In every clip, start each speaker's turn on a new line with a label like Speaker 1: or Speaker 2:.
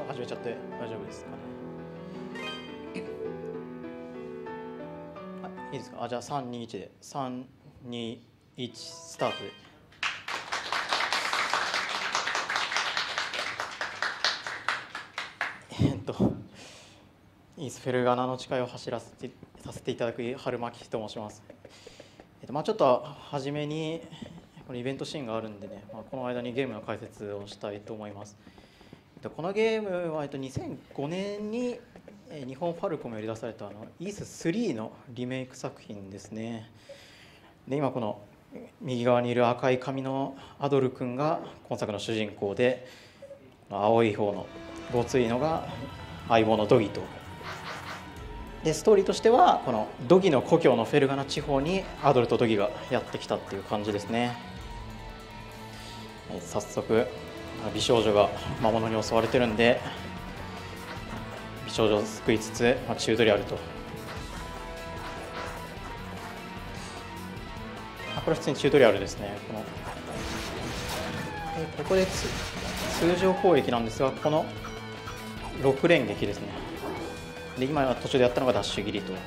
Speaker 1: 始めちゃって大丈夫ですかね。いいですか。じゃあ321で321スタートで。イースフェルガナの誓いを走らせてさせていただく春巻と申します。ちょっと初めにこのイベントシーンがあるんでね、この間にゲームの解説をしたいと思います。このゲームは2005年に日本ファルコムより出されたイース3のリメイク作品ですね。で今この右側にいる赤い髪のアドル君が今作の主人公で、青い方のごついのが相棒のドギと。でストーリーとしてはこのドギの故郷のフェルガナ地方にアドルとドギがやってきたっていう感じですね。早速美少女が魔物に襲われてるんで、美少女を救いつつ、チュートリアルと。これは普通にチュートリアルですね。ここで通常攻撃なんですが、この6連撃ですね。で今途中でやったのがダッシュ切りと。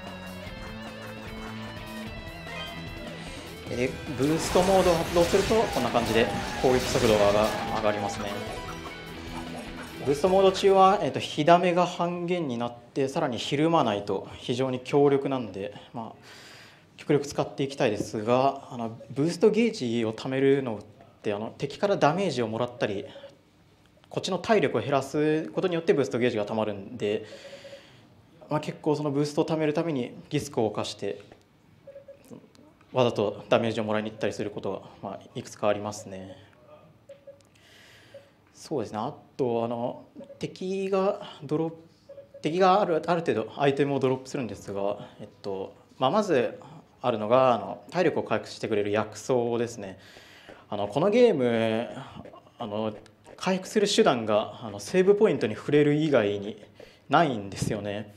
Speaker 1: でブーストモードを発動するとこんな感じで攻撃速度が上がりますね。ブーストモード中は、火ダメが半減になってさらにひるまないと非常に強力なんで、極力使っていきたいですが、ブーストゲージを貯めるのって敵からダメージをもらったりこっちの体力を減らすことによってブーストゲージが貯まるんで、結構そのブーストを貯めるためにリスクを冒してわざとダメージをもらいに行ったりすることが、いくつかありますね。そうですね。あと敵がある程度アイテムをドロップするんですが、まずあるのが体力を回復してくれる薬草ですね。このゲーム回復する手段がセーブポイントに触れる以外にないんですよね。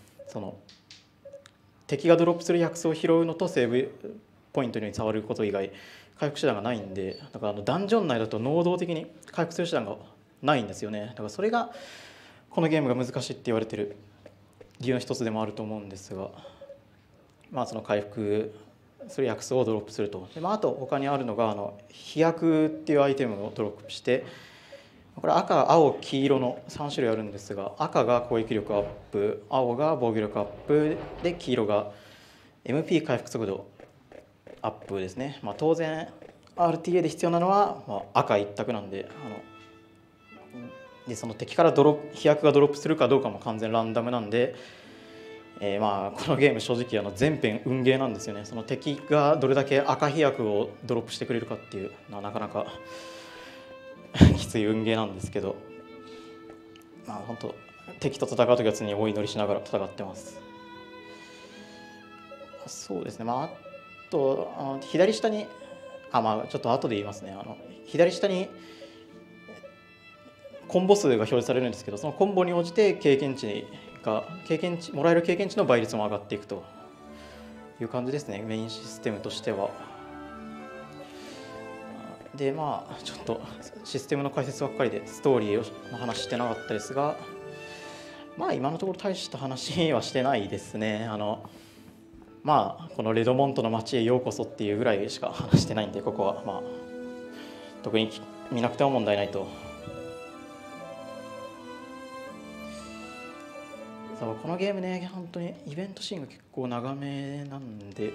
Speaker 1: 敵がドロップする薬草を拾うのとセーブポイントに触ること以外回復手段がないんで、だからダンジョン内だと能動的に回復する手段がないんですよね。だからそれがこのゲームが難しいって言われてる理由の一つでもあると思うんですが、その回復する薬草をドロップすると。で、あと他にあるのが飛躍っていうアイテムをドロップして、これ赤青黄色の3種類あるんですが、赤が攻撃力アップ、青が防御力アップで、黄色が MP 回復速度アップですね。当然 RTA で必要なのは赤一択なんで、その敵から飛躍がドロップするかどうかも完全ランダムなんで、このゲーム正直全編運ゲーなんですよね。その敵がどれだけ赤飛躍をドロップしてくれるかっていうのはなかなかきつい運ゲーなんですけど、本当敵と戦う時は常にお祈りしながら戦ってます。そうですね。あと左下にちょっと後で言いますね。左下にコンボ数が表示されるんですけど、そのコンボに応じてもらえる経験値の倍率も上がっていくという感じですね、メインシステムとしては。でちょっとシステムの解説ばっかりでストーリーの話してなかったですが、今のところ大した話はしてないですね。このレドモントの街へようこそっていうぐらいしか話してないんで、ここは特に見なくても問題ないと。このゲームね、本当にイベントシーンが結構長めなんで、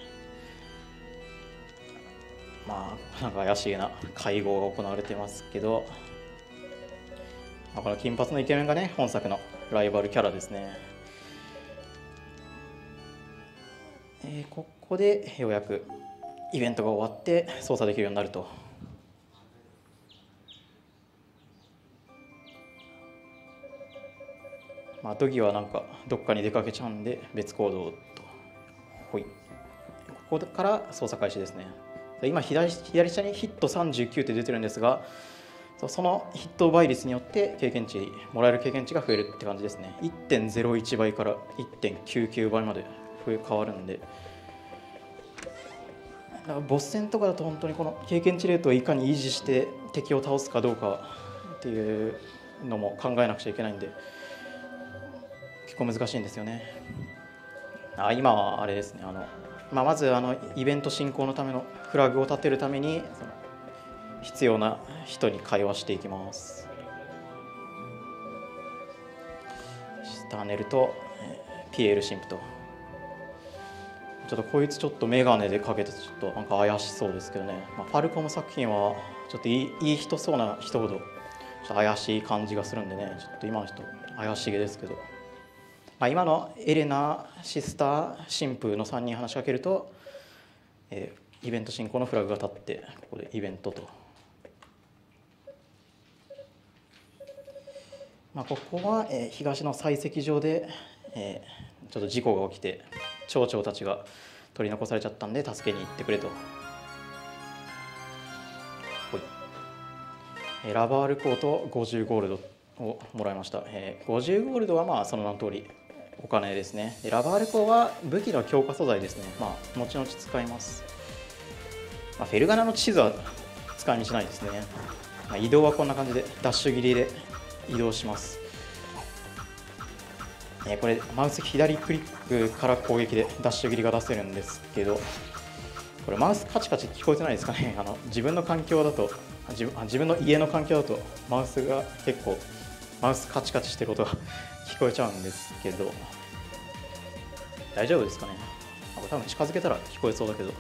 Speaker 1: なんか怪しげな会合が行われてますけど、この金髪のイケメンがね、本作のライバルキャラですね。ここでようやくイベントが終わって操作できるようになると。ドギはなんかどっかに出かけちゃうんで別行動と。ここから操作開始ですね。今左下にヒット39って出てるんですが、そのヒット倍率によってもらえる経験値が増えるって感じですね。 1.01 倍から 1.99 倍まで変わるんで、ボス戦とかだと本当にこの経験値レートをいかに維持して敵を倒すかどうかっていうのも考えなくちゃいけないんで結構難しいんですよね。今はあれですね、まずイベント進行のためのフラグを立てるために必要な人に会話していきます。スターネルとピエール神父と、ちょっとこいつちょっと眼鏡でかけてちょっとなんか怪しそうですけどね、ファルコム作品はちょっといい人そうな人ほどちょっと怪しい感じがするんでね、ちょっと今の人怪しげですけど、今のエレナ、シスター、神父の3人話しかけると、イベント進行のフラグが立ってここでイベントと、ここは東の採石場でちょっと事故が起きて町長たちが取り残されちゃったんで助けに行ってくれと。ラバールコート50ゴールドをもらいました。50ゴールドはその名の通りお金ですね。でラバールコーは武器の強化素材ですね。後々使います。フェルガナの地図は使い道ないですね。移動はこんな感じでダッシュ切りで移動します。これマウス左クリックから攻撃でダッシュ切りが出せるんですけど、これマウスカチカチ聞こえてないですかね。自分の環境だと自分の家の環境だとマウスが結構マウスカチカチしてる音が聞こえちゃうんですけど、大丈夫ですかね。多分近づけたら聞こえそうだけど、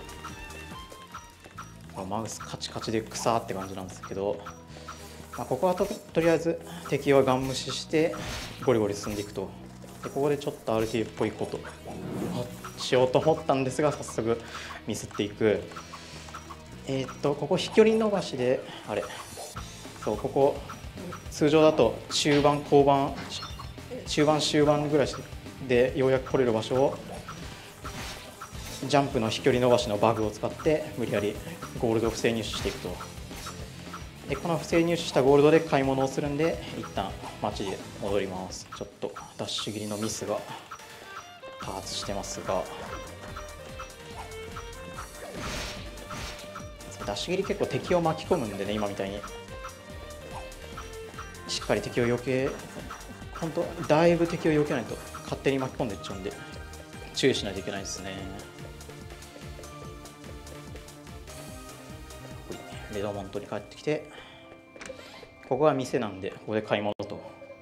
Speaker 1: マウスカチカチで草って感じなんですけど、ここは とりあえず敵はガン無視してゴリゴリ進んでいくと。でここでちょっと RT っぽいことしようと思ったんですが早速ミスっていく。ここ飛距離伸ばしでここ通常だと中盤後盤中盤終盤ぐらいでようやく来れる場所をジャンプの飛距離伸ばしのバグを使って無理やりゴールドを不正入手していくと。でこの不正入手したゴールドで買い物をするんで一旦街で戻ります。ちょっとダッシュ切りのミスが多発してますが、ダッシュ切り結構敵を巻き込むんでね、今みたいにしっかり敵を避け、本当だいぶ敵を避けないと勝手に巻き込んでいっちゃうんで注意しないといけないですね。レドモントに帰ってきて、ここは店なんでここで買い物と。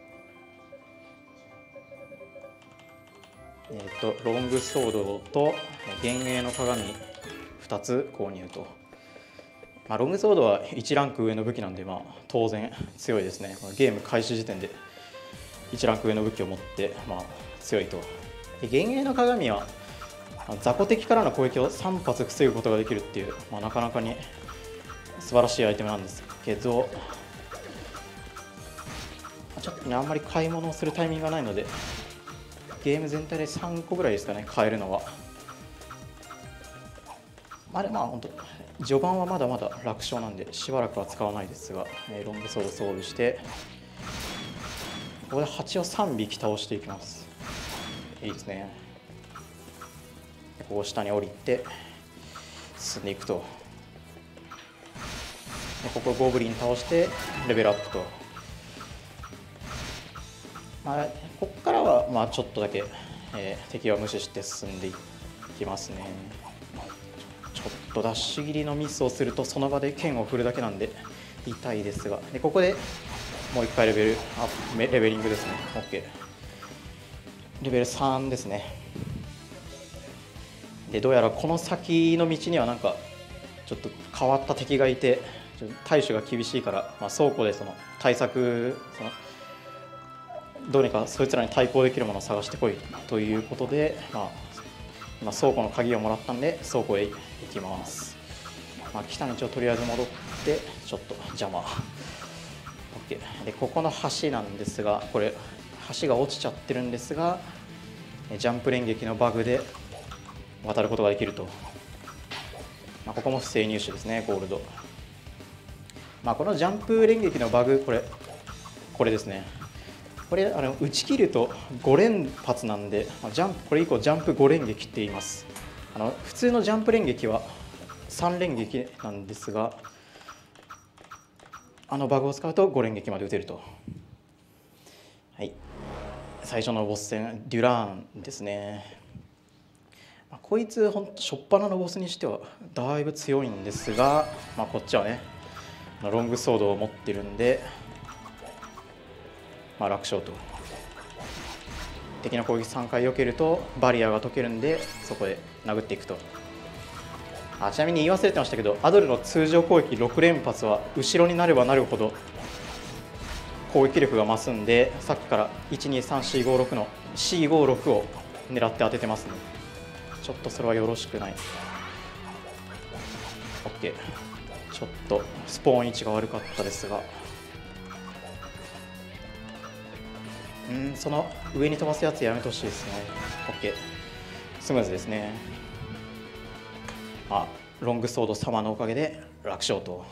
Speaker 1: ロングソードと幻影の鏡2つ購入と。ロングソードは1ランク上の武器なんで当然強いですね。ゲーム開始時点で1ランク上の武器を持って強いと。で幻影の鏡は雑魚敵からの攻撃を3発防ぐことができるっていう、なかなかに素晴らしいアイテムなんですけど、ちょっとねあんまり買い物をするタイミングがないのでゲーム全体で3個ぐらいですかね買えるのは。本当序盤はまだまだ楽勝なんでしばらくは使わないですが、ロングソード装備してここで蜂を3匹倒していきます。いいですね。ここ下に降りて進んでいくと。でここゴブリン倒してレベルアップと。ここからはちょっとだけ、敵は無視して進んでいきますね。ちょっとダッシュ切りのミスをするとその場で剣を振るだけなんで痛いですが、でここでもう一回レベリングですね。 OK、 レベル3ですね。でどうやらこの先の道にはなんかちょっと変わった敵がいて対処が厳しいから、倉庫でその対策どうにかそいつらに対抗できるものを探してこいということで、今倉庫の鍵をもらったんで倉庫へ行きます。来た道をとりあえず戻ってちょっと邪魔。 OK でここの橋なんですが、これ橋が落ちちゃってるんですがジャンプ連撃のバグで渡ることができると。ここも不正入手ですねゴールド。このジャンプ連撃のバグこれですね。これ打ち切ると5連発なんでこれ以降ジャンプ5連撃って言います。普通のジャンプ連撃は3連撃なんですがバグを使うと5連撃まで打てると。 はい、最初のボス戦デュラーンですね。こいつほんと初っ端のボスにしてはだいぶ強いんですが、こっちはねロングソードを持ってるんで、楽勝と。敵の攻撃3回避けるとバリアが解けるんで、そこで殴っていくと。ちなみに言い忘れてましたけど、アドルの通常攻撃6連発は後ろになればなるほど攻撃力が増すんで、さっきから123456の C56 を狙って当ててますね。ちょっとそれはよろしくない。 OK、 ちょっとスポーン位置が悪かったですが、その上に飛ばすやつやめてほしいですね。 OK、 スムーズですね。ロングソード様のおかげで楽勝と。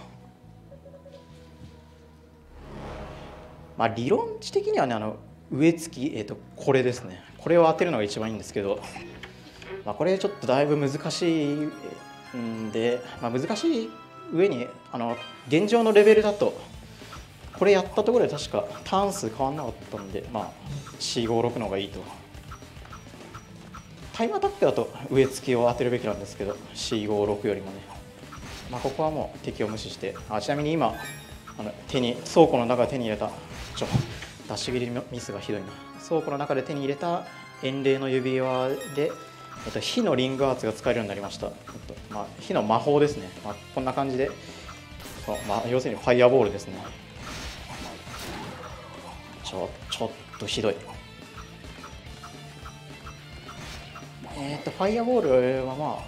Speaker 1: 理論値的にはね、上付き、これですね。これを当てるのが一番いいんですけど、これちょっとだいぶ難しいんで、難しい上に現状のレベルだとこれやったところで確かターン数変わんなかったんで、C56 の方がいいと。タイムアタックだと上付きを当てるべきなんですけど、 C56 よりもね、ここはもう敵を無視して。ちなみに今倉庫の中で手に入れた出し切りミスがひどいな。倉庫の中で手に入れた遠霊の指輪で、火のリングアーツが使えるようになりました。火の魔法ですね。こんな感じで、要するにファイアボールですね。ちょっとひどい。ファイアボールは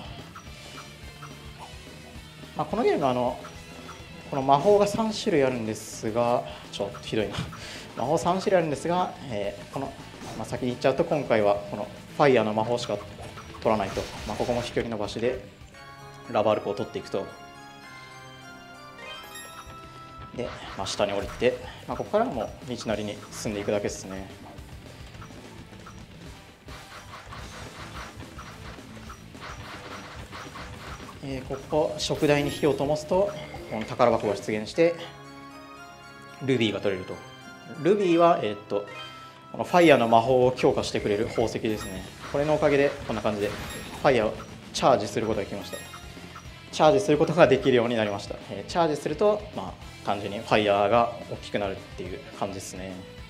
Speaker 1: このゲームこの魔法が3種類あるんですが、ちょっとひどいな。魔法3種類あるんですが、先に言っちゃうと、今回はこのファイヤーの魔法しか取らないと。ここも飛距離伸ばしでラバルクを取っていくと。で、下に降りて、ここからも道なりに進んでいくだけですね。ここ食台に火を灯すとこの宝箱が出現してルビーが取れると。ルビーはこのファイヤーの魔法を強化してくれる宝石ですね。これのおかげでこんな感じでファイヤーをチャージすることができました。チャージすることができるようになりました。チャージすると単純にファイヤーが大きくなるっていう感じですね。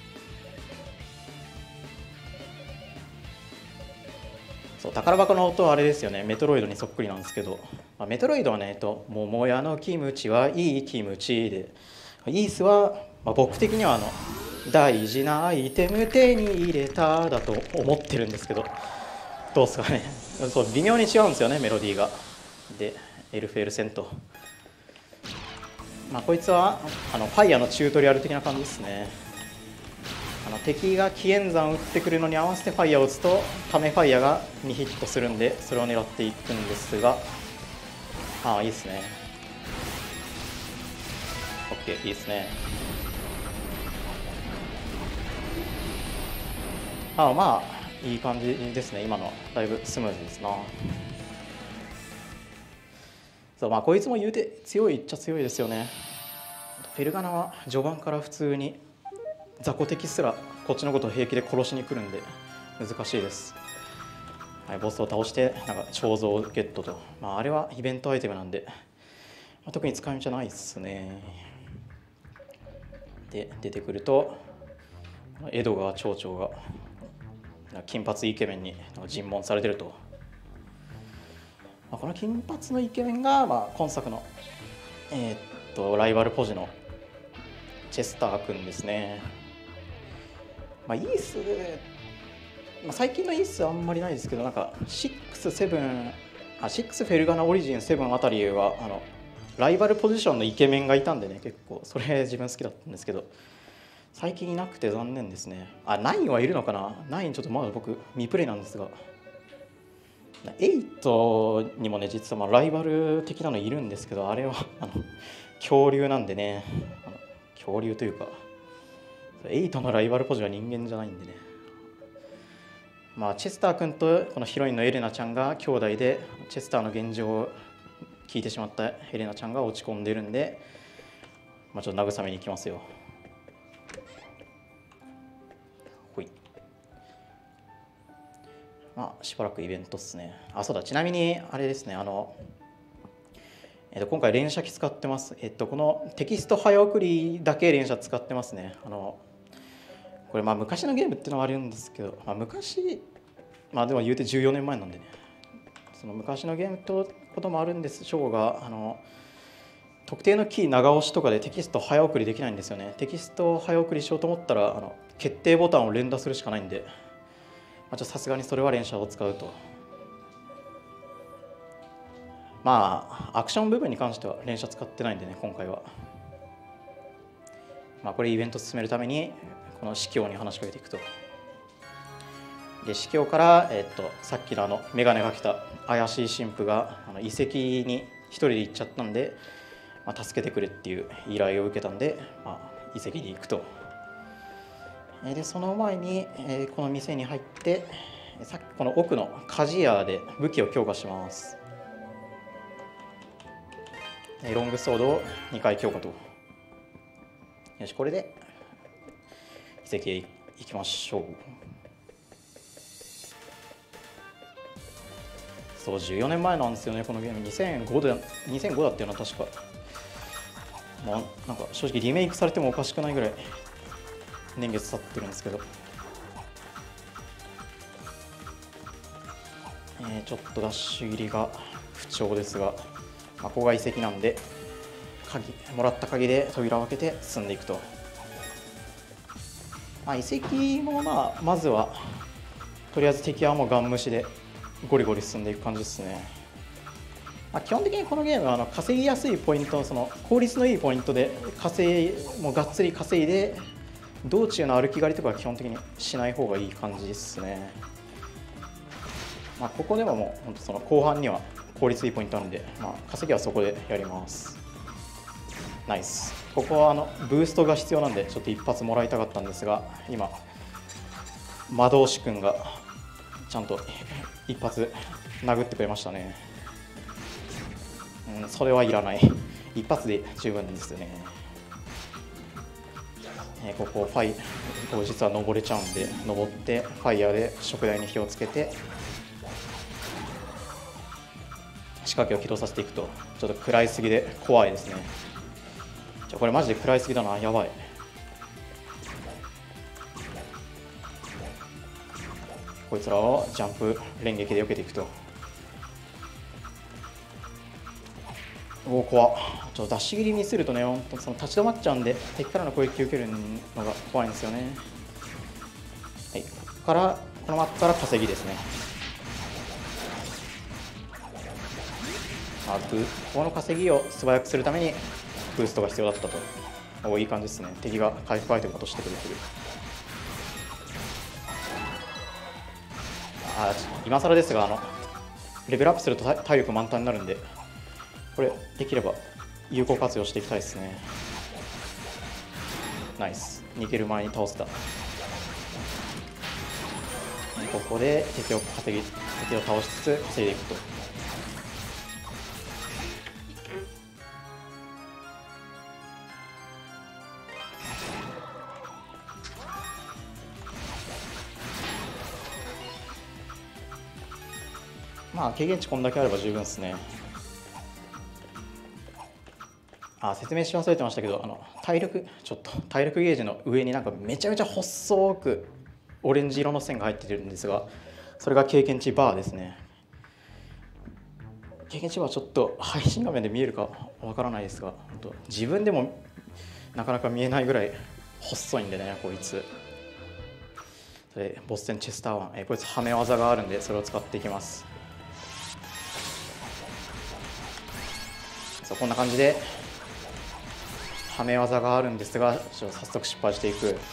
Speaker 1: 宝箱の音はあれですよね、メトロイドにそっくりなんですけど、メトロイドはね、桃屋のキムチはいいキムチで、イースは、僕的には大事なアイテム手に入れただと思ってるんですけど、どうですかね。微妙に違うんですよね、メロディーが。で、エルフェルセント、こいつはファイヤーのチュートリアル的な感じですね。敵が紀元山を撃ってくるのに合わせてファイヤーを打つとためファイヤーが2ヒットするんで、それを狙っていくんですが、いいですね。 OK、 いいですね。いい感じですね。今のだいぶスムーズですな。こいつも言うて強いっちゃ強いですよね。フェルガナは序盤から普通に雑魚敵すらこっちのことを平気で殺しに来るんで難しいです。ボスを倒して彫像をゲットと。あれはイベントアイテムなんで、特に使い道じゃないですね。で出てくるとエドガー町長が金髪イケメンに尋問されてると。この金髪のイケメンが今作のライバルポジのチェスター君ですね。イース、最近のイースあんまりないですけど、6、7、6フェルガナオリジン7あたりはライバルポジションのイケメンがいたんでね、結構それ自分好きだったんですけど、最近いなくて残念ですね。9はいるのかな。9ちょっとまだ僕未プレイなんですが、8にもね実はライバル的なのいるんですけど、あれは恐竜なんでね、恐竜というか8のライバルポジは人間じゃないんでね。チェスター君とこのヒロインのエレナちゃんが兄弟で、チェスターの現状を聞いてしまったエレナちゃんが落ち込んでるんで、ちょっと慰めに行きますよ。 まあしばらくイベントっすね。あ、そうだ、ちなみにあれですね、今回連写機使ってます。このテキスト早送りだけ連写使ってますね。これまあ昔のゲームっていうのはあるんですけど、まあ、昔、まあでも言うて14年前なんでね、その昔のゲームってこともあるんでしょうが、特定のキー長押しとかでテキスト早送りできないんですよね。テキストを早送りしようと思ったら決定ボタンを連打するしかないんで、まあ、さすがにそれは連写を使うと。まあアクション部分に関しては連写使ってないんでね、今回は。まあこれイベント進めるためにこの司教に話しかけていくと。で司教から、さっきの眼鏡かけた怪しい神父が遺跡に一人で行っちゃったんで、まあ、助けてくれっていう依頼を受けたんで、まあ、遺跡に行くと。でその前に、この店に入ってさっきこの奥の鍛冶屋で武器を強化します。ロングソードを2回強化と。よし、これで遺跡へ行きましょう。そう、14年前なんですよね、このゲーム。2005だったよな、確か。まあ、なんか正直リメイクされてもおかしくないぐらい年月経ってるんですけど、ちょっとダッシュ入りが不調ですが、まあ、ここが遺跡なんでもらった鍵で扉を開けて進んでいくと。まあ、遺跡もまずはとりあえず敵はもうガン無視でゴリゴリ進んでいく感じですね。まあ、基本的にこのゲームは稼ぎやすいポイント、その効率のいいポイントでもうがっつり稼いで、道中の歩き狩りとかは基本的にしない方がいい感じですね。まあ、ここでももう本当その後半には効率いいポイントなんで、まあ、稼ぎはそこでやります。ナイス。ここはブーストが必要なんでちょっと一発もらいたかったんですが、今魔導士くんがちゃんと一発殴ってくれましたね。それはいらない。一発で十分ですね。ここ実は登れちゃうんで、登ってファイヤーで食台に火をつけて仕掛けを起動させていくと。ちょっと食らいすぎで怖いですね。これマジで食らいすぎだな、やばい。こいつらをジャンプ連撃で避けていくと。おお、怖っ。ちょっとダッシュ切りにするとね、本当その立ち止まっちゃうんで、敵からの攻撃を受けるのが怖いんですよね。はい、このマップから稼ぎですね。この稼ぎを素早くするためにブーストが必要だったと。いい感じですね。敵が回復アイテムを落としてくれてる。今更ですがレベルアップすると体力満タンになるんで、これできれば有効活用していきたいですね。ナイス。逃げる前に倒せた。ここで敵を倒しつつ稼いでいくと。まあ経験値こんだけあれば十分ですね。説明し忘れてましたけど、体力ゲージの上になんかめちゃめちゃ細くオレンジ色の線が入ってるんですが、それが経験値バーですね。経験値バーちょっと配信画面で見えるかわからないですが、自分でもなかなか見えないぐらい細いんでね、こいつ。それボス戦チェスター1、こいつはめ技があるんでそれを使っていきます。こんな感じではめ技があるんですが、早速失敗していく。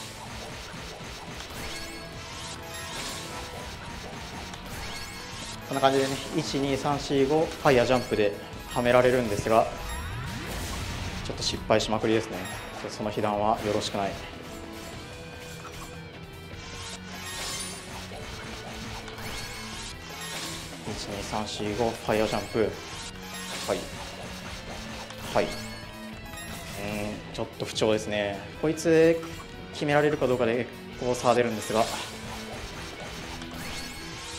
Speaker 1: こんな感じでね、12345ファイヤージャンプではめられるんですが、ちょっと失敗しまくりですね。その被弾はよろしくない。12345ファイヤージャンプ。はい、ちょっと不調ですね。こいつ決められるかどうかでこう差が出るんですが、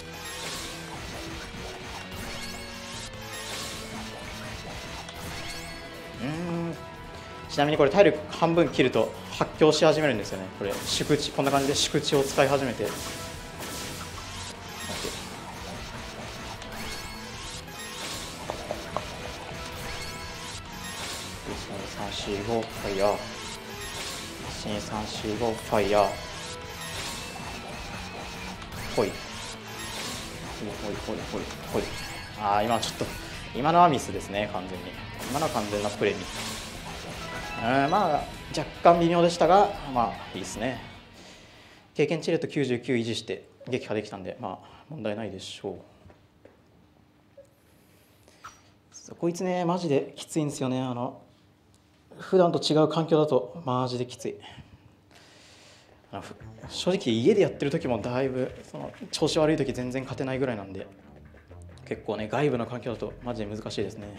Speaker 1: ちなみにこれ体力半分切ると発狂し始めるんですよね。これ宿地、こんな感じで宿地を使い始めて、12345ファイヤー、12345ファイヤー、ほいほいほいほいほい。ああ、今ちょっと今のはミスですね。完全に今のは完全なプレミ。まあ若干微妙でしたが、まあいいですね。経験値レート99維持して撃破できたんで、まあ問題ないでしょう。こいつねマジできついんですよね。普段と違う環境だとマジできつい。正直家でやってる時もだいぶ調子悪い時全然勝てないぐらいなんで、結構ね外部の環境だとマジで難しいですね。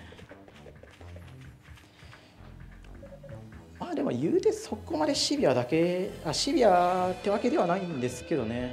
Speaker 1: まあでも言うてそこまでシビアってわけではないんですけどね。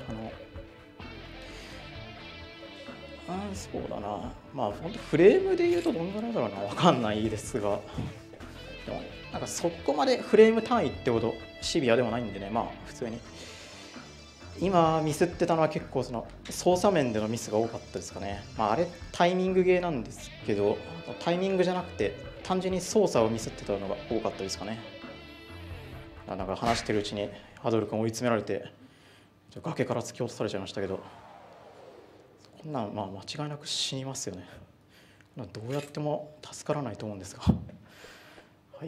Speaker 1: そうだな、まあ本当フレームで言うとどんぐらいだろうな、分かんないですが、でもなんかそこまでフレーム単位ってほどシビアでもないんでね、まあ普通に今ミスってたのは結構操作面でのミスが多かったですかね。まああれタイミングゲーなんですけど、タイミングじゃなくて単純に操作をミスってたのが多かったですかね。なんか話してるうちにハドル君追い詰められて崖から突き落とされちゃいましたけど、こんなんまあ間違いなく死にますよね。どうやっても助からないと思うんですが、はい。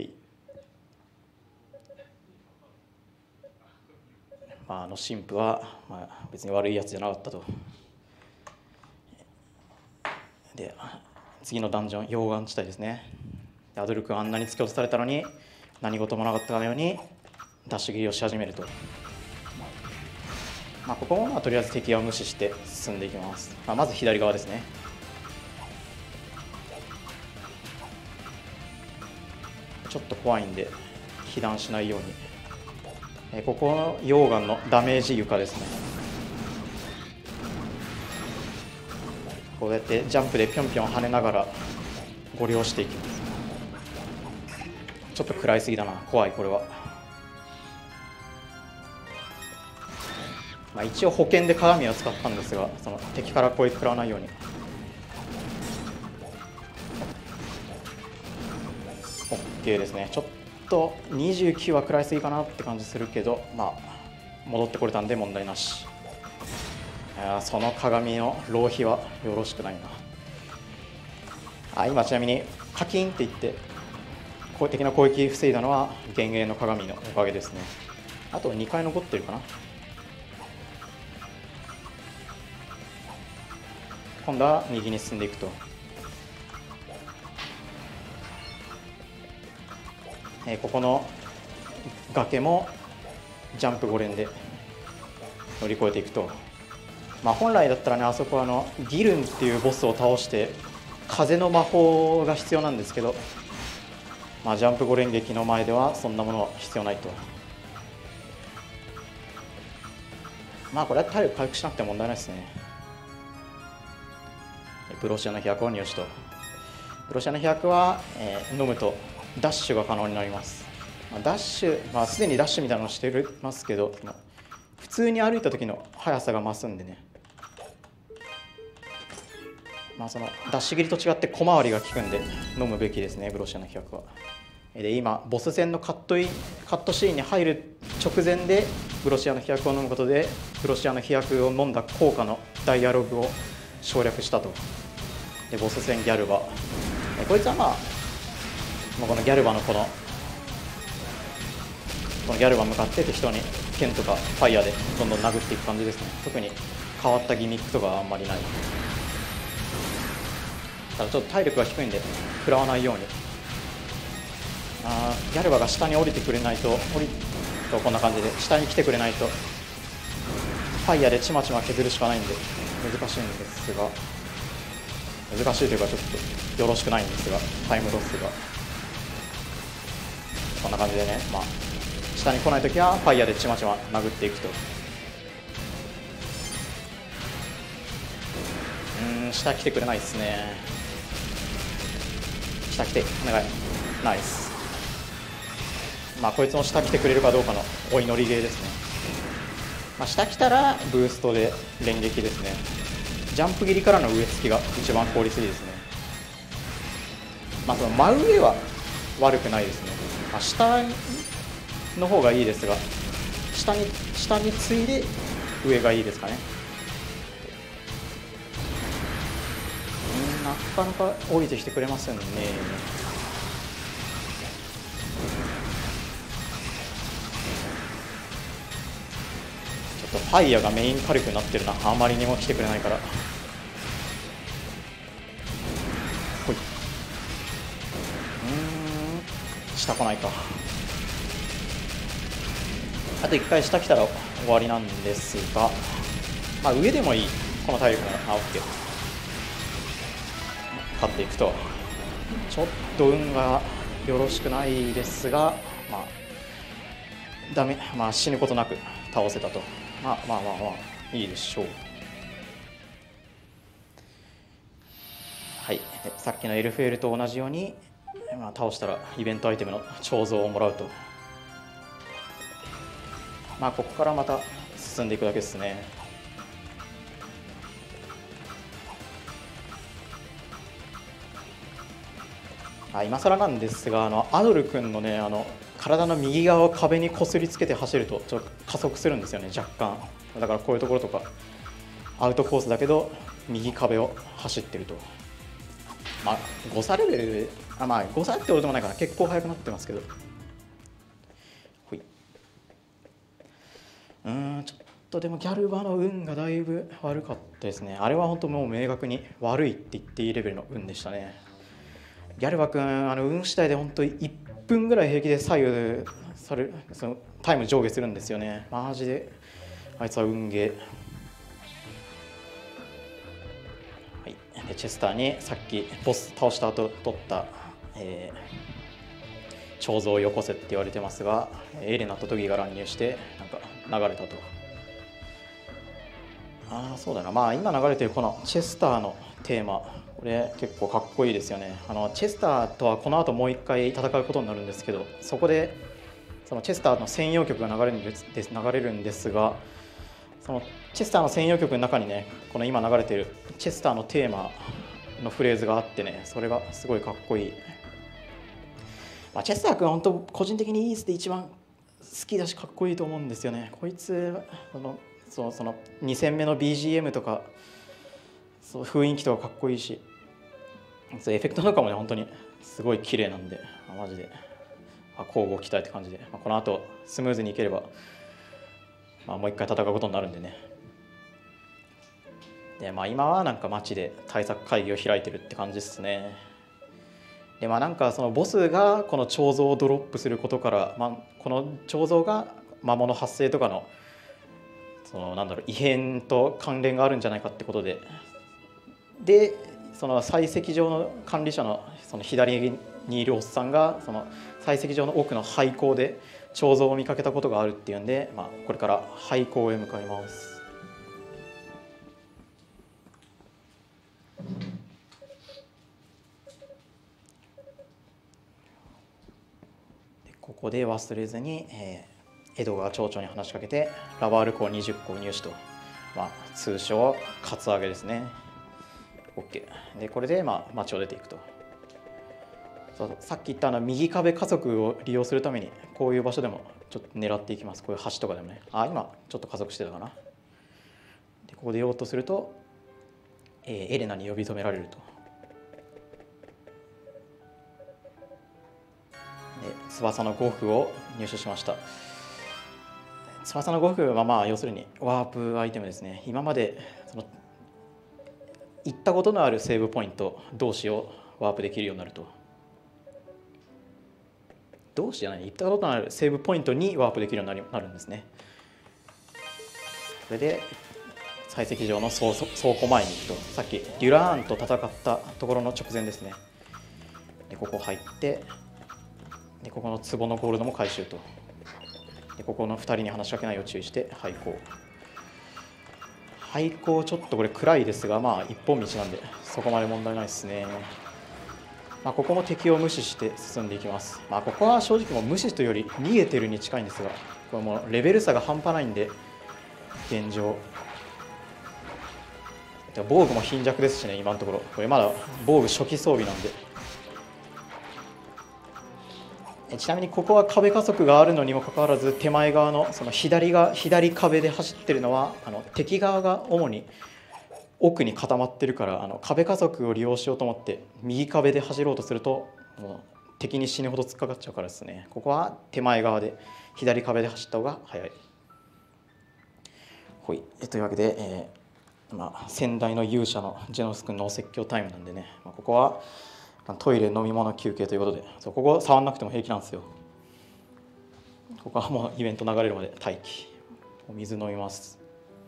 Speaker 1: まあ神父はまあ別に悪いやつじゃなかったと。で次のダンジョン、溶岩地帯ですね。アドル君あんなに突き落とされたのに何事もなかったかのようにダッシュ切りをし始めると。まあここもまあとりあえず敵を無視して進んでいきます。まず左側ですね。ちょっと怖いんで被弾しないように、ここの溶岩のダメージ床ですね。こうやってジャンプでぴょんぴょん跳ねながらご利用していきます。ちょっと食らいすぎだな、怖いこれは。まあ一応保険で鏡を使ったんですが、敵から攻撃食らわないように。OK ですね。ちょっと29は食らいすぎかなって感じするけど、まあ戻ってこれたんで問題なし。その鏡の浪費はよろしくないな。今ちなみにカキンって言って敵の攻撃防いだのは幻影の鏡のおかげですね。あと2回残ってるかな。今度は右に進んでいくと、ここの崖もジャンプ5連で乗り越えていくと。まあ本来だったらね、あそこはギルンっていうボスを倒して風の魔法が必要なんですけど、まあ、ジャンプ5連撃の前ではそんなものは必要ないと。まあこれは体力回復しなくて問題ないですね。プロシアの飛躍を入手と。プロシアの飛躍は、飲むとダッシュが可能になります。ダッシュ、まあ、すでにダッシュみたいなのをしてますけど、普通に歩いた時の速さが増すんでね、まあ、ダッシュ切りと違って小回りが効くんで飲むべきですね、ブロシアの飛躍は。で今ボス戦のカットシーンに入る直前でブロシアの飛躍を飲むことでブロシアの飛躍を飲んだ効果のダイアログを省略したと。でボス戦ギャルバ、こいつはまあこのギャルバのこのギャルバ向かって適当に剣とかファイヤーでどんどん殴っていく感じですね。特に変わったギミックとかはあんまりない。ただちょっと体力が低いんで食らわないように、ギャルバが下に降りてくれないと、こんな感じで下に来てくれないとファイヤーでちまちま削るしかないんで難しいんですが、難しいというかちょっとよろしくないんですが、タイムロスがこんな感じでね、まあ下に来ないときはファイヤーでちまちま殴っていくと。下来てくれないですね。下来てお願い。ナイス。 まあこいつも下来てくれるかどうかのお祈りゲーですね。まあ、下来たらブーストで連撃ですね。ジャンプ切りからの上突きが一番効率いいですね。まあその真上は悪くないですね。まあ、下の方がいいですが、下についで上がいいですかね。なかなか降りてきてくれませんね。ちょっとファイヤーがメイン火力になってるな。あまりにも来てくれないから。ほい。下来ないか。あと1回下来たら終わりなんですが、まあ上でもいい。この体力なら、OK。勝っていくと。ちょっと運がよろしくないですが、まあ、ダメ、まあ死ぬことなく倒せたと。まあ、いいでしょう。はい。でさっきのエルフェールと同じように、まあ、倒したらイベントアイテムの彫像をもらうと。まあここからまた進んでいくだけですね。今更なんですが、アドル君のね、体の右側を壁にこすりつけて走るとちょっと加速するんですよね、若干。だからこういうところとかアウトコースだけど右壁を走ってると。まあ誤差レベル、まあ誤差ってことでもないから結構速くなってますけど。ほい。ちょっとでもギャルバの運がだいぶ悪かったですね。あれは本当もう明確に悪いって言っていいレベルの運でしたね。ギャルバ君、運次第で本当に1分ぐらい平気で左右される、そのタイム上下するんですよね。マジであいつは運ゲー。はい、でチェスターにさっきボス倒した後取った、彫像をよこせって言われてますが、エレナとトギが乱入してなんか流れたと。そうだな、まあ今流れてるこのチェスターのテーマ、これ結構かっこいいですよね。チェスターとはこの後もう一回戦うことになるんですけど、そこでそのチェスターの専用曲が流れるんですが、そのチェスターの専用曲の中にね、この今流れているチェスターのテーマのフレーズがあってね、それがすごいかっこいい。まあ、チェスター君は本当個人的にイースで一番好きだしかっこいいと思うんですよね。こいつその2戦目の BGM とかそう雰囲気とかかっこいいし、そうエフェクトとかもね本当にすごい綺麗なんで、マジで交互期待って感じで、この後スムーズにいければ、もう一回戦うことになるんでね。で今はなんか街で対策会議を開いてるって感じですね。でなんかそのボスがこの彫像をドロップすることから、この彫像が魔物発生とかの異変と関連があるんじゃないかってことで、その採石場の管理者のその左にいるおっさんがその採石場の奥の廃坑で彫像を見かけたことがあるっていうんで、これから廃坑へ向かいます。ここで忘れずに、エドガー町長に話しかけてラバールコを20個入手と、通称カツアゲですね。 OK でこれで町を出ていくと。さっき言った右壁加速を利用するためにこういう場所でもちょっと狙っていきます。こういう橋とかでもね。今ちょっと加速してたかな。でここ出ようとすると、エレナに呼び止められると。で翼の5符を入手しました。翼の5符は要するにワープアイテムですね。今まで行ったことのあるセーブポイント同士をワープできるようになると。同士じゃない、行ったことのあるセーブポイントにワープできるようになるんですね。それで採石場の倉庫前に行くと、さっきデュラーンと戦ったところの直前ですね。でここ入って、でここの壺のゴールドも回収と。でここの2人に話しかけないよう注意して廃校ちょっとこれ暗いですが、一本道なんでそこまで問題ないですね。 ここも敵を無視して進んでいきます。ここは正直もう無視というより逃げてるに近いんですが、これもうレベル差が半端ないんで現状。防具も貧弱ですしね、今のところ。これまだ防具初期装備なんで。ちなみにここは壁加速があるのにもかかわらず、手前側のその左壁で走ってるのは敵側が主に奥に固まってるから、壁加速を利用しようと思って右壁で走ろうとするともう敵に死ぬほど突っかかっちゃうからですね。ここは手前側で左壁で走った方が早い。ほい。というわけで、先代の勇者のジェノス君のお説教タイムなんでね、ここはトイレ飲み物休憩ということで、ここ触んなくても平気なんですよ。ここはもうイベント流れるまで待機。お水飲みます。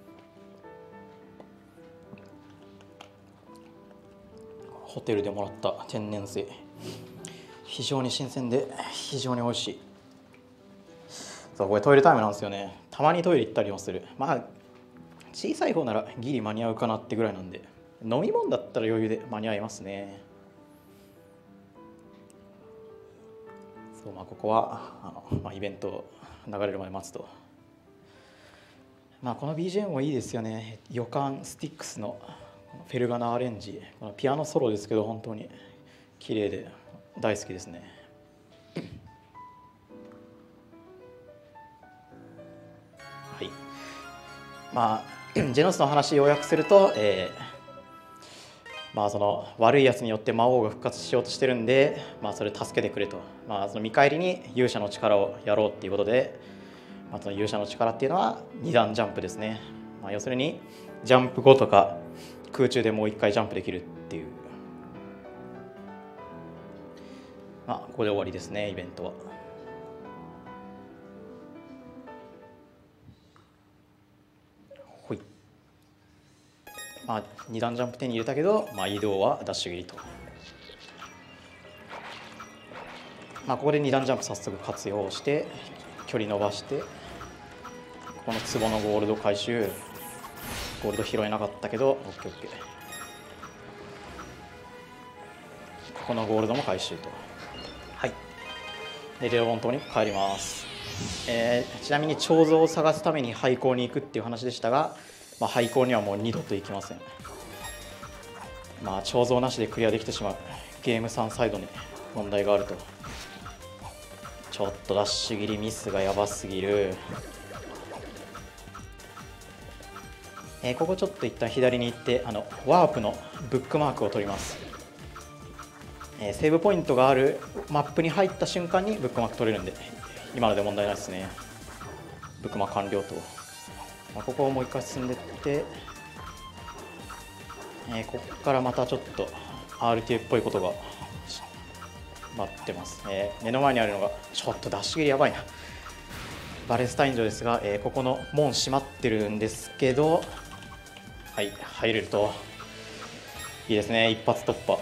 Speaker 1: ホテルでもらった天然水、非常に新鮮で非常に美味しい。そう、これトイレタイムなんですよね。たまにトイレ行ったりもする。小さい方ならギリ間に合うかなってぐらいなんで、飲み物だったら余裕で間に合いますね。そう、ここはイベント流れるまで待つと。この BGM もいいですよね。予感スティックスのフェルガナアレンジ、このピアノソロですけど本当に綺麗で大好きですね。はい。ジェノスの話を要約すると、その悪いやつによって魔王が復活しようとしてるんで、それ助けてくれと、その見返りに勇者の力をやろうっていうことで、その勇者の力っていうのは2段ジャンプですね。要するにジャンプ後とか空中でもう1回ジャンプできるっていう、ここで終わりですね、イベントは。ほい。2段ジャンプ手に入れたけど、移動はダッシュ切りと。ここで2段ジャンプ早速活用して距離伸ばして、ここの壺のゴールド回収。ゴールド拾えなかったけど OKOK。 ここのゴールドも回収と。はい。でレオボン島に帰ります。ちなみに彫像を探すために廃校に行くっていう話でしたが、廃校にはもう二度と行きません。彫像なしでクリアできてしまうゲーム3サイドに問題があると。ちょっとダッシュ切りミスがやばすぎる。ここちょっと一旦左に行ってワープのブックマークを取ります。セーブポイントがあるマップに入った瞬間にブックマーク取れるんで、今ので問題ないですね。ブックマーク完了と。ここをもう一回進んでいって、ここからまたちょっと RTA っぽいことが待ってます。目の前にあるのがちょっとダッシュ切りやばいな。バレスタイン城ですが、ここの門閉まってるんですけど、はい、入れるといいですね。一発突破。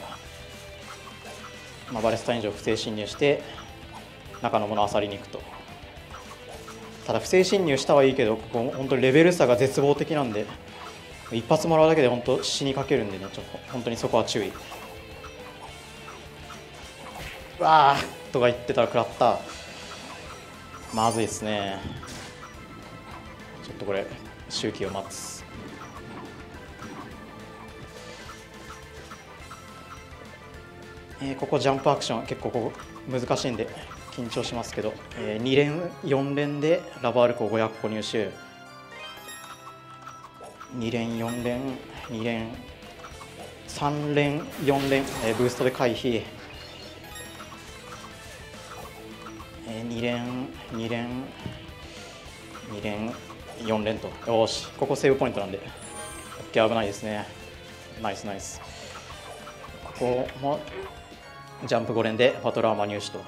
Speaker 1: バレスタイン城不正侵入して中のものを漁りに行くと。ただ不正侵入したはいいけど、ここ本当にレベル差が絶望的なんで、一発もらうだけで本当死にかけるんでね、ちょっと本当にそこは注意。うわーとか言ってたら食らった。まずいですね。ちょっとこれ周期を待つ。ここジャンプアクション結構ここ難しいんで緊張しますけど、2連4連でラバールコを500個入手。2連4連2連3連4連、ブーストで回避。2連2連2連4連と。よし、ここセーブポイントなんで OK。 危ないですね。ナイスナイス。ここもジャンプ5連でバトルアーマー入手と。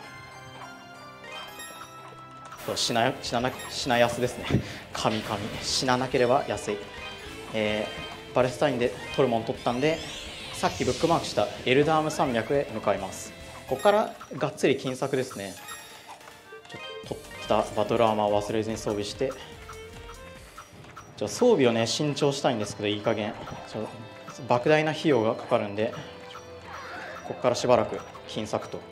Speaker 1: 死な安ですね。神死ななければ安い。バレスタインでトルモン取ったんで、さっきブックマークしたエルダーム山脈へ向かいます。ここからがっつり金策ですね。取ったバトルアーマーを忘れずに装備して、装備をね新調したいんですけど、いい加減莫大な費用がかかるんで、 ここからしばらく金策と、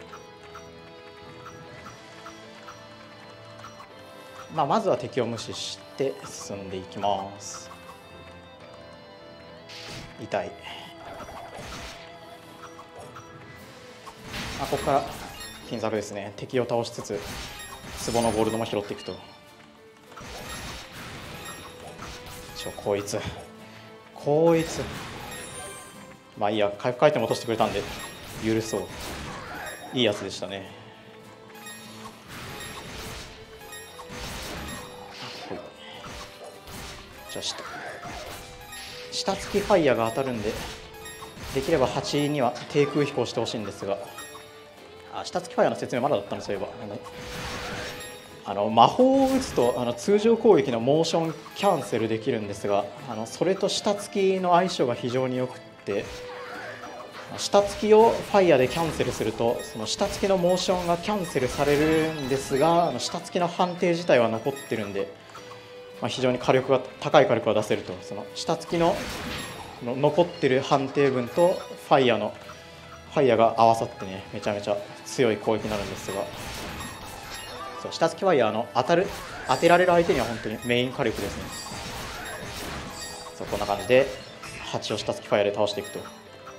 Speaker 1: まずは敵を無視して進んでいきます。痛い。ここから金策ですね。敵を倒しつつ壺のゴールドも拾っていくと。こいついいや、回復回転も落としてくれたんで許そう。いいやつでしたね。じゃあ下付きファイヤーが当たるんで、できれば8には低空飛行してほしいんですが、下付きファイヤーの説明まだだったの。そういえば魔法を打つと通常攻撃のモーションキャンセルできるんですが、それと下付きの相性が非常によくって、下付きをファイヤーでキャンセルするとその下付きのモーションがキャンセルされるんですが、下付きの判定自体は残ってるんで、非常に高い火力が出せると。その下付きの残ってる判定分とファイヤーが合わさってね、めちゃめちゃ強い攻撃になるんですが、下付きファイヤー当てられる相手には本当にメイン火力ですね。こんな感じで8を下付きファイヤーで倒していくと。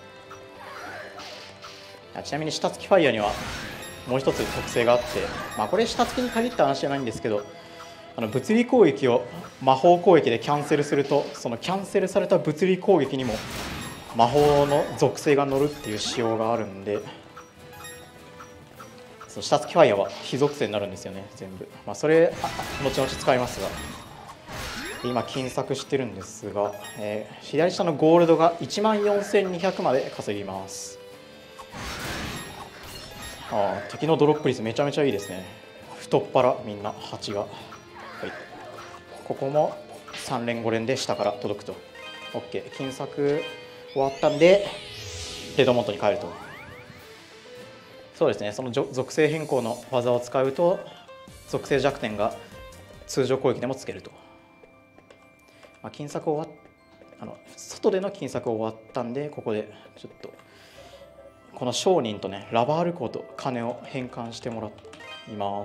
Speaker 1: ちなみに下付きファイヤーにはもう一つ特性があって、これ下付きに限った話じゃないんですけど、物理攻撃を魔法攻撃でキャンセルすると、そのキャンセルされた物理攻撃にも魔法の属性が乗るっていう仕様があるんで、下付きファイヤーは非属性になるんですよね、全部。それ後々使いますが、今金策してるんですが、左下のゴールドが14200まで稼ぎます。敵のドロップ率めちゃめちゃいいですね。太っ腹みんな8が。ここも3連5連で下から届くと。 OK、 金策終わったんでヘッドモントに変えると。そうですね、その属性変更の技を使うと属性弱点が通常攻撃でもつけると。金策外での金策終わったんで、ここでちょっとこの商人とね、ラバールコと金を変換してもらいます。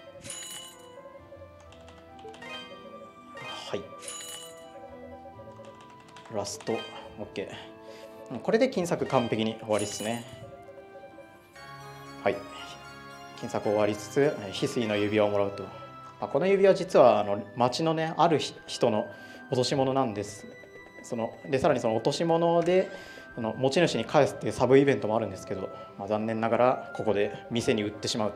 Speaker 1: はい、ラスト OK。 これで金策完璧に終わりですね。はい、金策終わりつつ翡翠の指輪をもらうと。この指輪実は町のね、ある人の落とし物なんです。さらにその落とし物で持ち主に返すっていうサブイベントもあるんですけど、残念ながらここで店に売ってしまうと。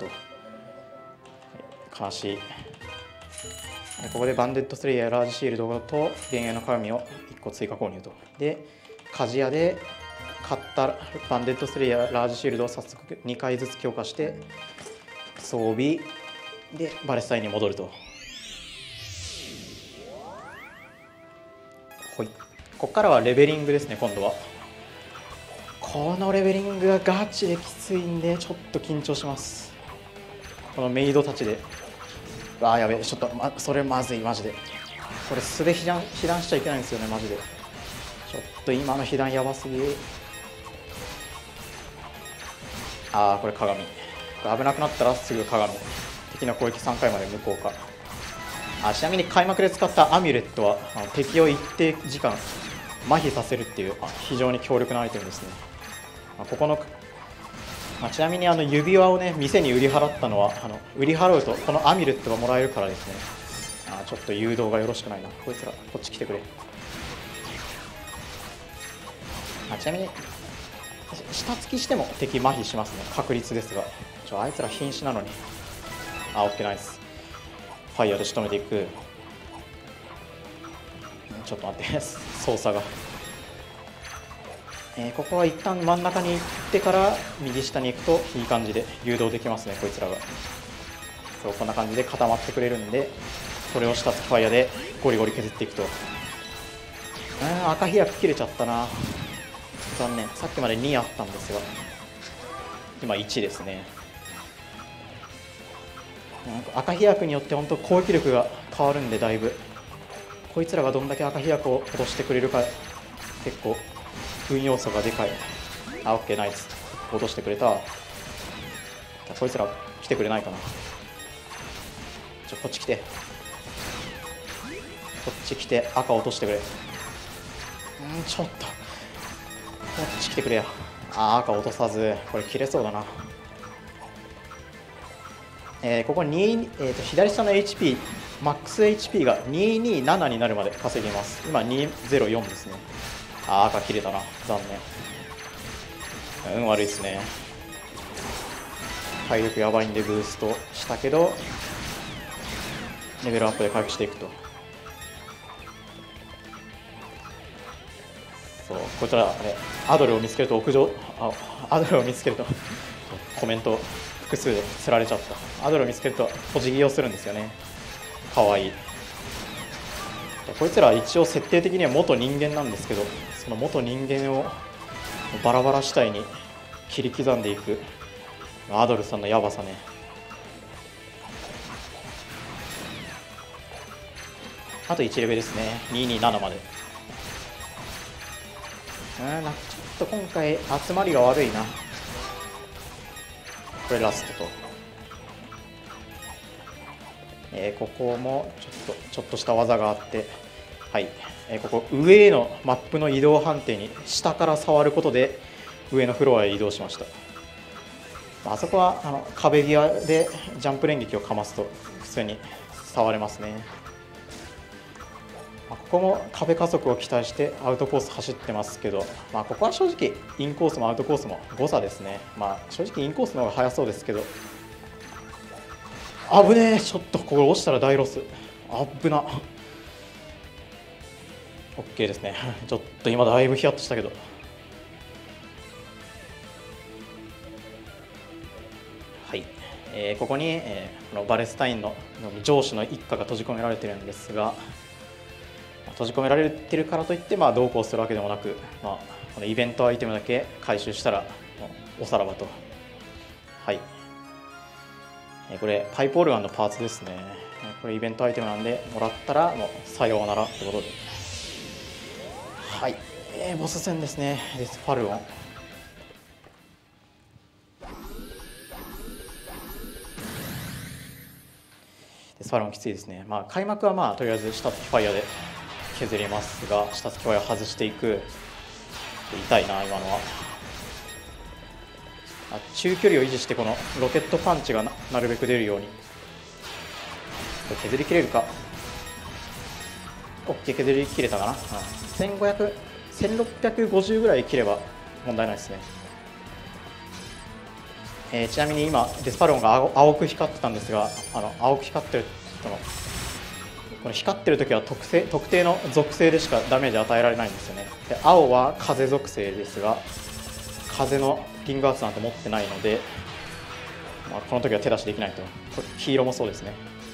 Speaker 1: 悲しい。ここでバンデッドスレイヤーラージシールドと幻影の鏡を1個追加購入と。で鍛冶屋で買ったバンデッドスレイヤーラージシールドを早速2回ずつ強化して装備でバレスタインに戻ると。ほい、ここからはレベリングですね。今度はこのレベリングがガチできついんでちょっと緊張します。このメイドたちで、やべえ、ちょっと、それまずい。マジでこれ素で被弾しちゃいけないんですよね。マジでちょっと今の被弾やばすぎ。これ鏡危なくなったらすぐ鏡。敵の攻撃3回まで無効化。ちなみに開幕で使ったアミュレットは敵を一定時間麻痺させるっていう非常に強力なアイテムですね。ここのちなみに指輪をね、店に売り払ったのは売り払うとこのアミュレットがもらえるからですね。ちょっと誘導がよろしくないな。こいつらこっち来てくれ。ちなみに下付きしても敵麻痺しますね、確率ですが。あいつら瀕死なのに。OK、ナイス。ファイヤーで仕留めていく。ちょっと待って操作が。ここは一旦真ん中に行ってから右下に行くといい感じで誘導できますね、こいつらが。こんな感じで固まってくれるんで、それを下付きファイヤーでゴリゴリ削っていくと。赤飛躍切れちゃったな、残念。さっきまで2あったんですが今1ですね。赤飛躍によって本当攻撃力が変わるんで、だいぶこいつらがどんだけ赤飛躍を落としてくれるか結構運要素がでかい。OK、ナイス。 落としてくれた。こいつら来てくれないかな。こっち来て、こっち来て赤落としてくれ。ちょっとこっち来てくれよ。赤落とさず、これ切れそうだな。ここに、左下の HP、マックス HP が227になるまで稼ぎます。今204ですね。赤切れたな、残念。悪いですね。体力やばいんでブーストしたけど、レベルアップで回復していくと。そう、こちらアドルを見つけるとアドルを見つけるとコメント複数で釣られちゃった。アドルを見つけるとお辞儀をするんですよね。かわいい。こいつらは一応設定的には元人間なんですけど、その元人間をバラバラ死体に切り刻んでいくアドルさんのやばさね。あと1レベルですね。227まで。ちょっと今回集まりが悪いな。これラストと、ここもちょっとした技があって、はい、ここ上へのマップの移動判定に下から触ることで上のフロアへ移動しました。あそこは壁際でジャンプ連撃をかますと普通に触れますね。ここも壁加速を期待してアウトコース走ってますけど、ここは正直インコースもアウトコースも誤差ですね。正直インコースの方が速そうですけど、危ねえ。ちょっとこれ落ちたら大ロス。危な。 OK ですね。ちょっと今だいぶヒヤッとしたけど、はい、ここに、このバレスタインの上司の一家が閉じ込められているんですが、閉じ込められてるからといってどうこうするわけでもなく、このイベントアイテムだけ回収したらおさらばと。はい、これパイプオルガンのパーツですね。これイベントアイテムなんで、もらったらもうさようならってことで。はい、ボス戦ですね。デスファルオン。デスファルオンきついですね。開幕はとりあえず下付きファイヤーで削りますが、下付きファイヤー外していく。痛いな今のは。中距離を維持してこのロケットパンチが なるべく出るように。これ削りきれるか。 OK、 削りきれたかな。1500、1650ぐらい切れば問題ないですね。ちなみに今デスパロンが青く光ってたんですが、青く光ってるこの光ってる時は特定の属性でしかダメージ与えられないんですよね。で青は風属性ですが、風のリングアーツなんて持ってないので、この時は手出しできないと。黄色もそうですね。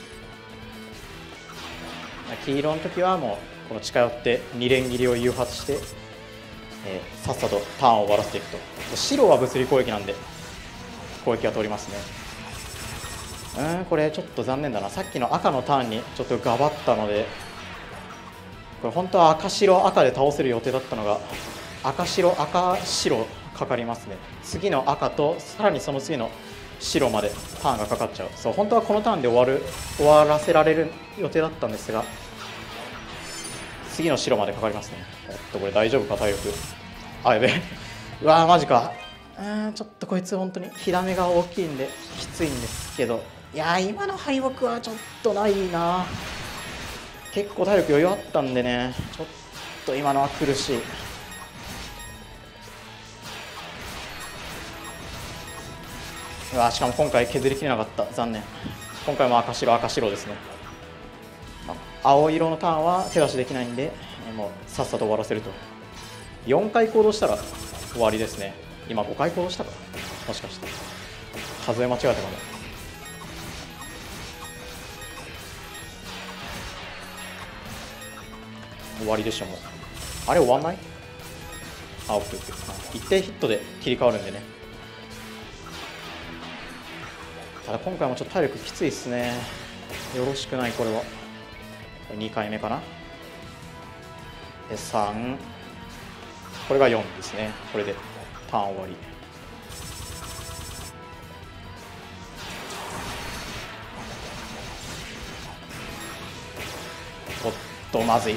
Speaker 1: 黄色の時はもうこの近寄って2連切りを誘発して、さっさとターンを終わらせていくと。白は物理攻撃なんで攻撃は通りますね。これちょっと残念だな。さっきの赤のターンにちょっとガバったので、これ本当は赤白赤で倒せる予定だったのが、赤白赤白かかりますね。次の赤とさらにその次の白までターンがかかっちゃう。そう、本当はこのターンで終わらせられる予定だったんですが、次の白までかかりますね。これ大丈夫か体力。やべえ。うわーマジか。ちょっとこいつ本当に火ダメが大きいんできついんですけど、いやー今の敗北はちょっとないな。結構体力余裕あったんでね、ちょっと今のは苦しい。しかも今回削りきれなかった。残念。今回も赤白赤白ですね。青色のターンは手出しできないんで、もうさっさと終わらせると。4回行動したら終わりですね。今5回行動したか、もしかして数え間違えたかも。終わりでしょ。もうあれ終わんない。オッケーオッケー。一定ヒットで切り替わるんでね。ただ今回もちょっと体力きついですね。よろしくない。これは2回目かな。で3、これが4ですね。これでターン終わり。 とまずい。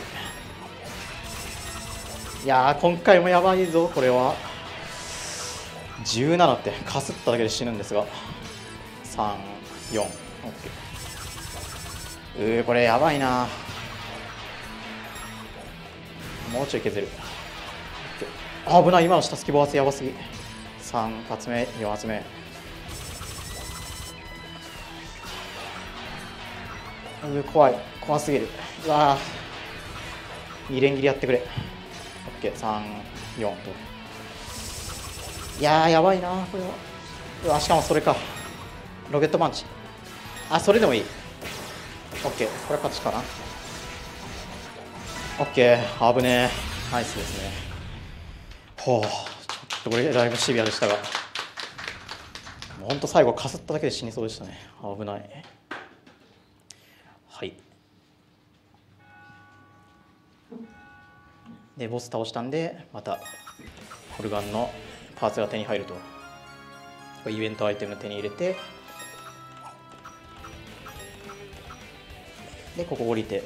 Speaker 1: いやー今回もやばいぞこれは。17ってかすっただけで死ぬんですが、34、OK。これやばいな。もうちょい削る。危ない、今の下突き暴発やばすぎ。3発目4発目、怖い、怖すぎる。うわー2連切りやってくれ。 OK34 と。いやーやばいなこれは。うわしかもそれかロケットパンチ。あ、それでもいい。 OK、 これ勝ちかな。 OK、 危ねえ、ナイスですね。ほう、ちょっとこれだいぶシビアでしたが、もうほんと最後かすっただけで死にそうでしたね。危ない。はい。でボス倒したんで、またホルガンのパーツが手に入ると。イベントアイテム手に入れて、でここ降りて、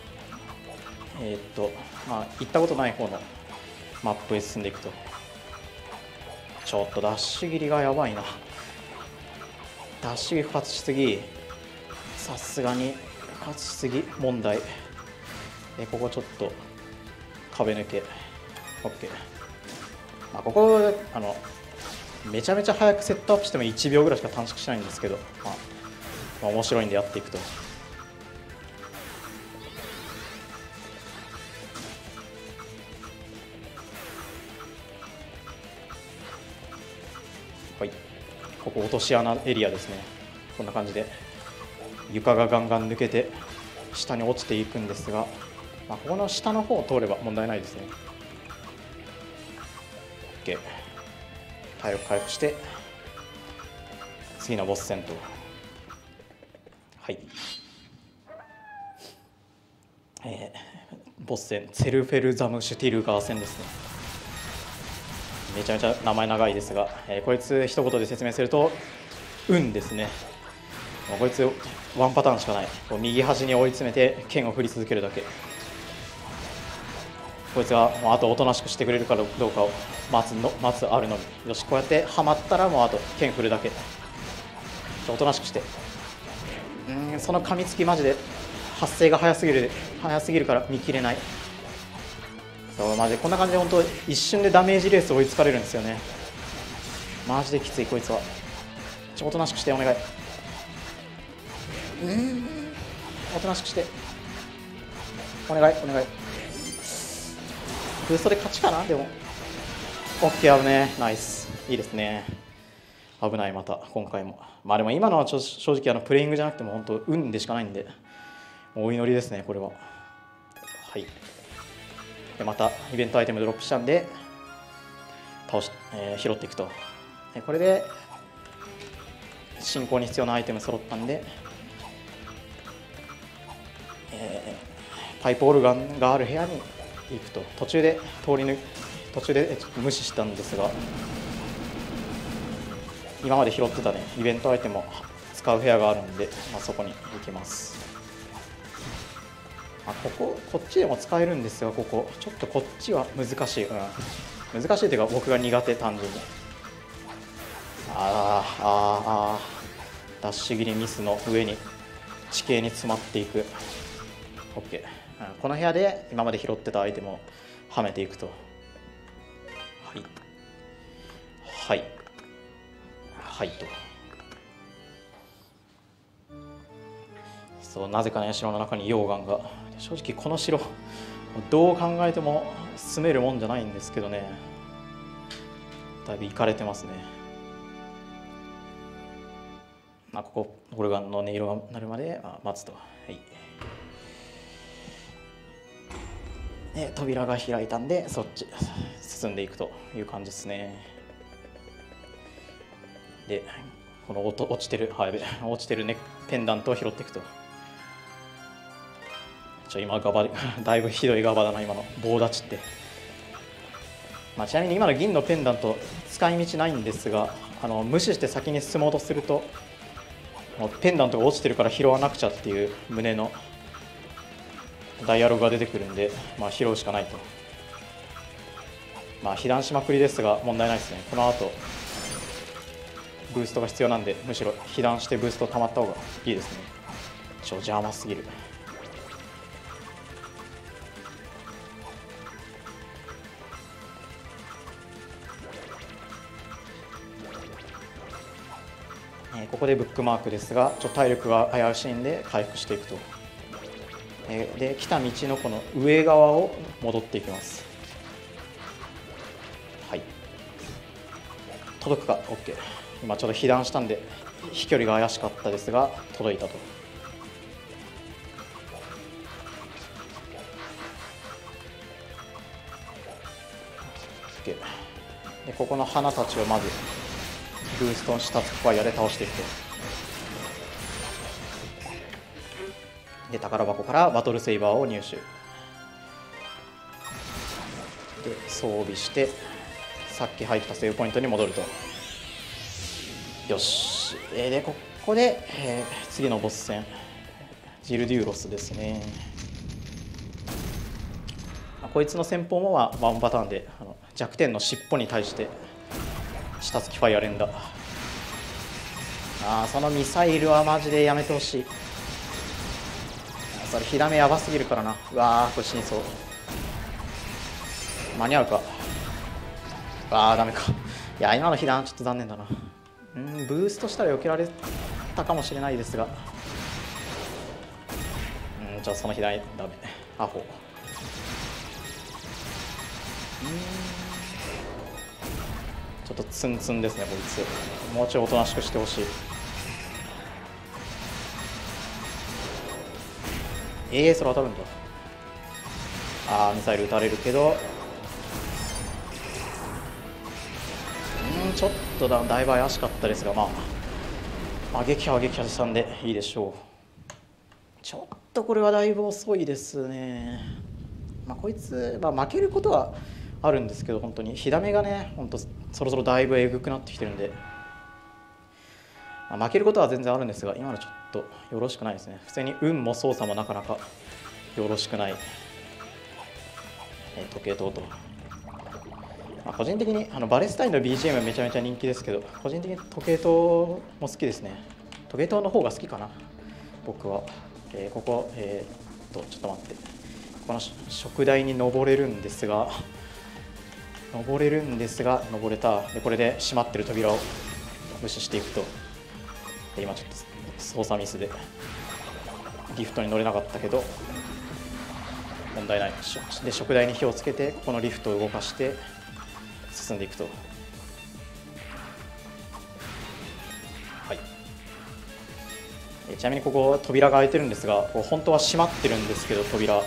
Speaker 1: まあ行ったことない方のマップへ進んでいくと。ちょっとダッシュ切りがやばいな。ダッシュ切り不発しすぎ、さすがに不発しすぎ問題。ここちょっと壁抜け OK。まあ、ここめちゃめちゃ早くセットアップしても1秒ぐらいしか短縮しないんですけど、まあ面白いんでやっていくと。はい、ここ落とし穴エリアですね。こんな感じで床がガンガン抜けて下に落ちていくんですが、まあ、ここの下の方を通れば問題ないですね。 OK、 体力回復して次のボス戦と。はい、ボス戦ツェルフェルザムシュティルガー戦ですね。めちゃめちゃ名前長いですが、こいつ一言で説明すると運ですね。こいつワンパターンしかない。右端に追い詰めて剣を振り続けるだけ。こいつはもうあとおとなしくしてくれるかどうかを待つあるのみ。よし、こうやってはまったらもうあと剣振るだけ。おとなしくして。その噛みつきマジで発生が早すぎるから見切れない。そうマジでこんな感じで本当一瞬でダメージレース追いつかれるんですよね。マジできついこいつは。おとなしくしてお願い。おとなしくしてお願いお願い。ブーストで勝ちかな。でも OK、 危ねえ、ナイス、いいですね。危ない、また今回も。まあでも今のは正直プレイングじゃなくても本当運でしかないんで、お祈りですねこれは。はい、でまたイベントアイテムドロップしたんで拾っていくと。これで進行に必要なアイテム揃ったんで、パイプオルガンがある部屋に行くと。途中で無視したんですが、今まで拾ってたねイベントアイテムを使う部屋があるんで、そこに行きます。こっちでも使えるんですが、ちょっとこっちは難しい、難しいというか僕が苦手、単純に。ダッシュ切りミスの上に地形に詰まっていく。 OK、この部屋で今まで拾ってたアイテムをはめていくと。はいはいはいと。そう、なぜかね城の中に溶岩が。正直この城どう考えても住めるもんじゃないんですけどね、だいぶいかれてますね。ここオルガンの音色が鳴るまで待つと。はい、で扉が開いたんでそっち進んでいくという感じですね。でこの落ちてるねペンダントを拾っていくと。今だいぶひどいガバだな今の棒立ちって。ちなみに今の銀のペンダント使い道ないんですが、無視して先に進もうとするとペンダントが落ちてるから拾わなくちゃっていう旨のダイアログが出てくるんで、拾うしかないと。被弾しまくりですが問題ないですね。この後ブーストが必要なんで、むしろ被弾してブースト溜まった方がいいですね。邪魔すぎる。ここでブックマークですが、体力が危うしいんで回復していくと。で来た道のこの上側を戻っていきます。はい、届くか。 OK。 今ちょっと被弾したんで飛距離が怪しかったですが届いたと。OK。 でここの花たちをまずブーストの下突きファイヤーで倒していくと。で宝箱からバトルセイバーを入手で装備してさっき入ったセーブポイントに戻ると。よし。でここで、次のボス戦ジルデューロスですね。こいつの戦法もワンパターンで弱点の尻尾に対して下突きファイア連打。そのミサイルはマジでやめてほしい。それ火ダメやばすぎるからな。うわーこれ死にそう。間に合うか。ダメか。いや今の被弾ちょっと残念だな。ブーストしたら避けられたかもしれないですが、じゃあその被弾ダメ。アホ。ちょっとツンツンですねこいつ。もうちょいおとなしくしてほしい。それ当たるんだ。ミサイル撃たれるけど、ちょっとだいぶ怪しかったですが、撃破は撃破したんでいいでしょう。ちょっとこれはだいぶ遅いですね。こいつ、負けることはあるんですけど、本当に火ダメがね、本当そろそろだいぶえぐくなってきてるんで、負けることは全然あるんですが、今のちょっとよろしくないですね。普通に運も操作もなかなかよろしくない。時計塔と、個人的にバレスタインの BGM めちゃめちゃ人気ですけど、個人的に時計塔も好きですね。時計塔の方が好きかな僕は。ここちょっと待って、この食台に登れるんですが登れた。でこれで閉まってる扉を無視していくと。で今ちょっと操作ミスでリフトに乗れなかったけど問題ない。で食台に火をつけてこのリフトを動かして進んでいくと。はい。ちなみにここ扉が開いてるんですが、本当は閉まってるんですけど、扉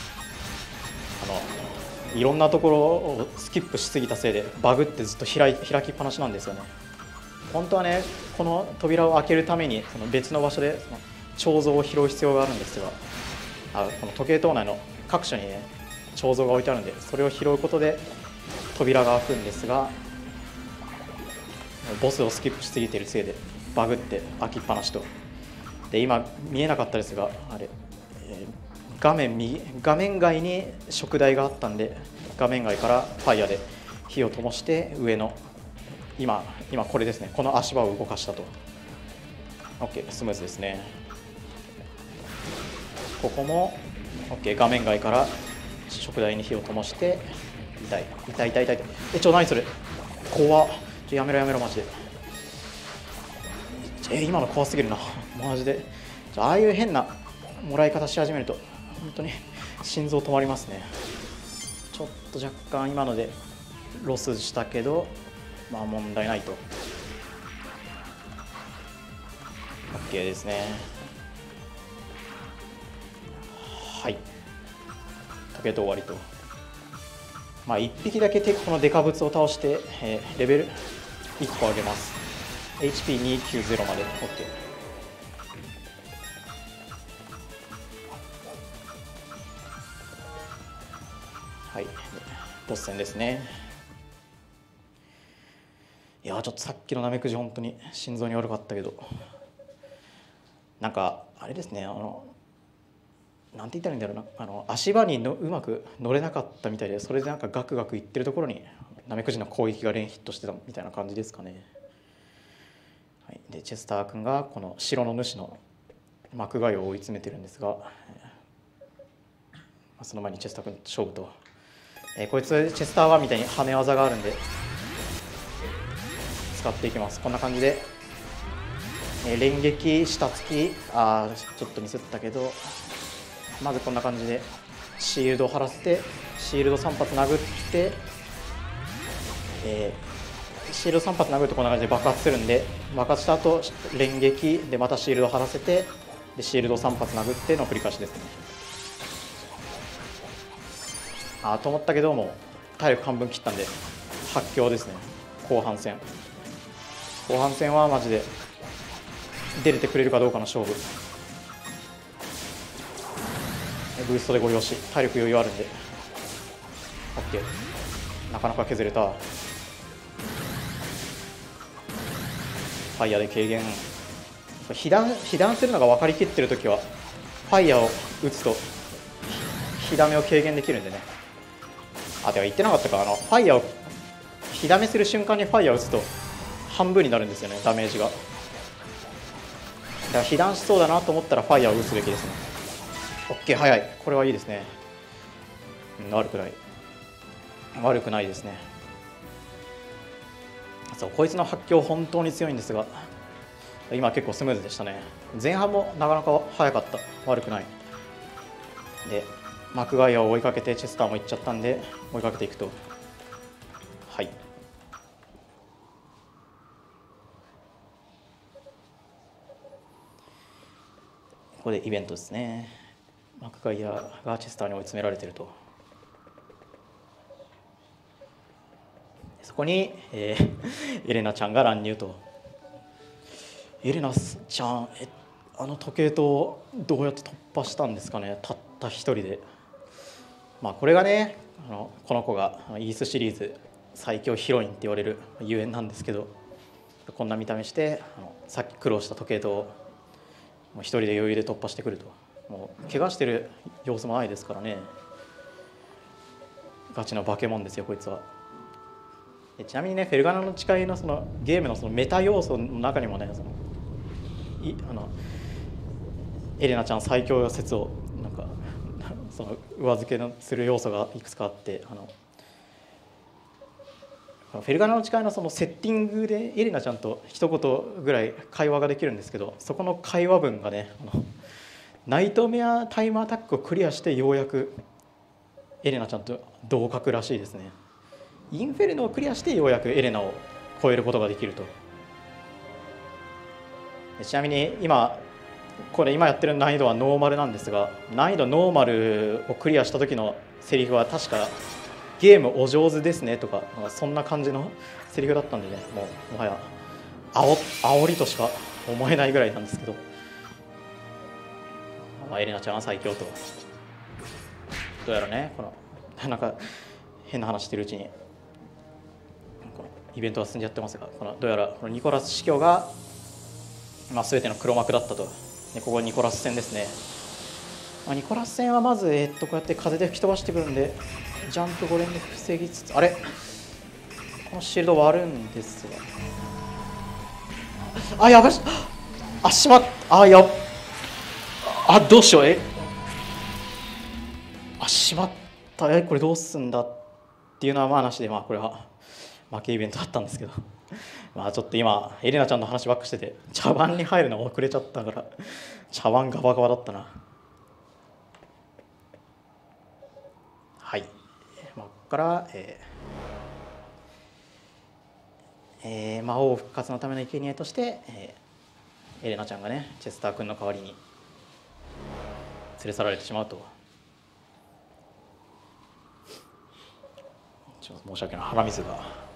Speaker 1: いろんなところをスキップしすぎたせいでバグってずっと開きっぱなしなんですよね。本当はね、この扉を開けるためにその別の場所で彫像を拾う必要があるんですが、この時計塔内の各所にね彫像が置いてあるんで、それを拾うことで扉が開くんですが、ボスをスキップしすぎているせいでバグって開きっぱなしと。で今見えなかったですが、画面外に食台があったんで、画面外からファイヤーで火を灯して上の今これですね、この足場を動かしたと。 OK、 スムーズですね。ここも OK、 画面外から食台に火を灯して、痛い。何それ怖っ。やめろマジで。今の怖すぎるなマジで。ああいう変なもらい方し始めると本当に心臓止まりますね。ちょっと若干今のでロスしたけど問題ないと。 OK ですね。はい、時計と終わりと。1匹だけこのデカブツを倒して、レベル1個上げます。 HP290 まで OK。はい、ボス戦ですね。いやちょっとさっきのナメクジ本当に心臓に悪かったけど、なんかあれですね、 なんて言ったらいいんだろうな、足場にうまく乗れなかったみたいで、それでなんかガクガクいってるところにナメクジの攻撃が連ヒットしてたみたいな感じですかね。はい、でチェスター君がこの城の主のマクガイを追い詰めてるんですが、その前にチェスター君と勝負と、こいつチェスターはみたいに跳ね技があるんで使っていきます。こんな感じで、連撃下突き、ちょっとミスったけど、まずこんな感じでシールドを張らせて、シールド3発殴って、シールド3発殴るとこんな感じで爆発するんで、爆発した後連撃でまたシールドを張らせて、でシールド3発殴っての繰り返しですね。と思ったけども体力半分切ったんで発狂ですね。後半戦はマジで出れてくれるかどうかの勝負。ブーストでご利用し、体力余裕あるんで OK。 なかなか削れた。ファイヤーで軽減。被弾するのが分かりきってるときはファイヤーを打つと火ダメを軽減できるんでね。では言ってなかったか、ファイヤーを火ダメする瞬間にファイヤーを打つと半分になるんですよね、ダメージが。だから被弾しそうだなと思ったらファイヤーを打つべきですね。 OK、 早い。これはいいですね。悪くないですね。そう、こいつの発狂本当に強いんですが、今結構スムーズでしたね。前半もなかなか早かった。悪くない。でマクガイアを追いかけてチェスターも行っちゃったんで追いかけていくと、はい、ここでイベントですね。マクガイアがチェスターに追い詰められていると。そこに、エレナちゃんが乱入と。エレナちゃん、時計塔どうやって突破したんですかね、たった一人で。これがね、この子がイースシリーズ最強ヒロインって言われるゆえんなんですけど、こんな見た目してさっき苦労した時計塔をもう一人で余裕で突破してくると。もう怪我してる様子もないですからね。ガチの化け物ですよこいつは。ちなみにね、フェルガナの誓いのそのゲームのそのメタ要素の中にもね、エレナちゃん最強説をなんかその上付けする要素がいくつかあって、フェルガナの誓いのそのセッティングでエレナちゃんと一言ぐらい会話ができるんですけど、そこの会話文がね、ナイトメアタイムアタックをクリアしてようやくエレナちゃんと同格らしいですね。インフェルノをクリアしてようやくエレナを超えることができると。ちなみに今やってる難易度はノーマルなんですが、難易度ノーマルをクリアした時のセリフは確かゲームお上手ですねとか、そんな感じのセリフだったんでね、もはや煽りとしか思えないぐらいなんですけど、エレナちゃんは最強と。どうやらね、なんか変な話してるうちにこのイベントは進んじゃってますが、どうやらこのニコラス司教が、全ての黒幕だったと。でここニコラス戦ですね。ニコラス戦はまず、こうやって風で吹き飛ばしてくるんでジャンプ5連で防ぎつつ、このシールド割るんですが、やばい、しまっどうしよう、しまった、これどうすんだっていうのはなしで、これは負けイベントだったんですけどちょっと今エレナちゃんの話ばっかしてて茶番に入るの遅れちゃったから茶番ガバガバだったな。はい、ここから、魔王復活のための生贄として、エレナちゃんがねチェスター君の代わりに連れ去られてしまうと。申し訳ない、鼻水が。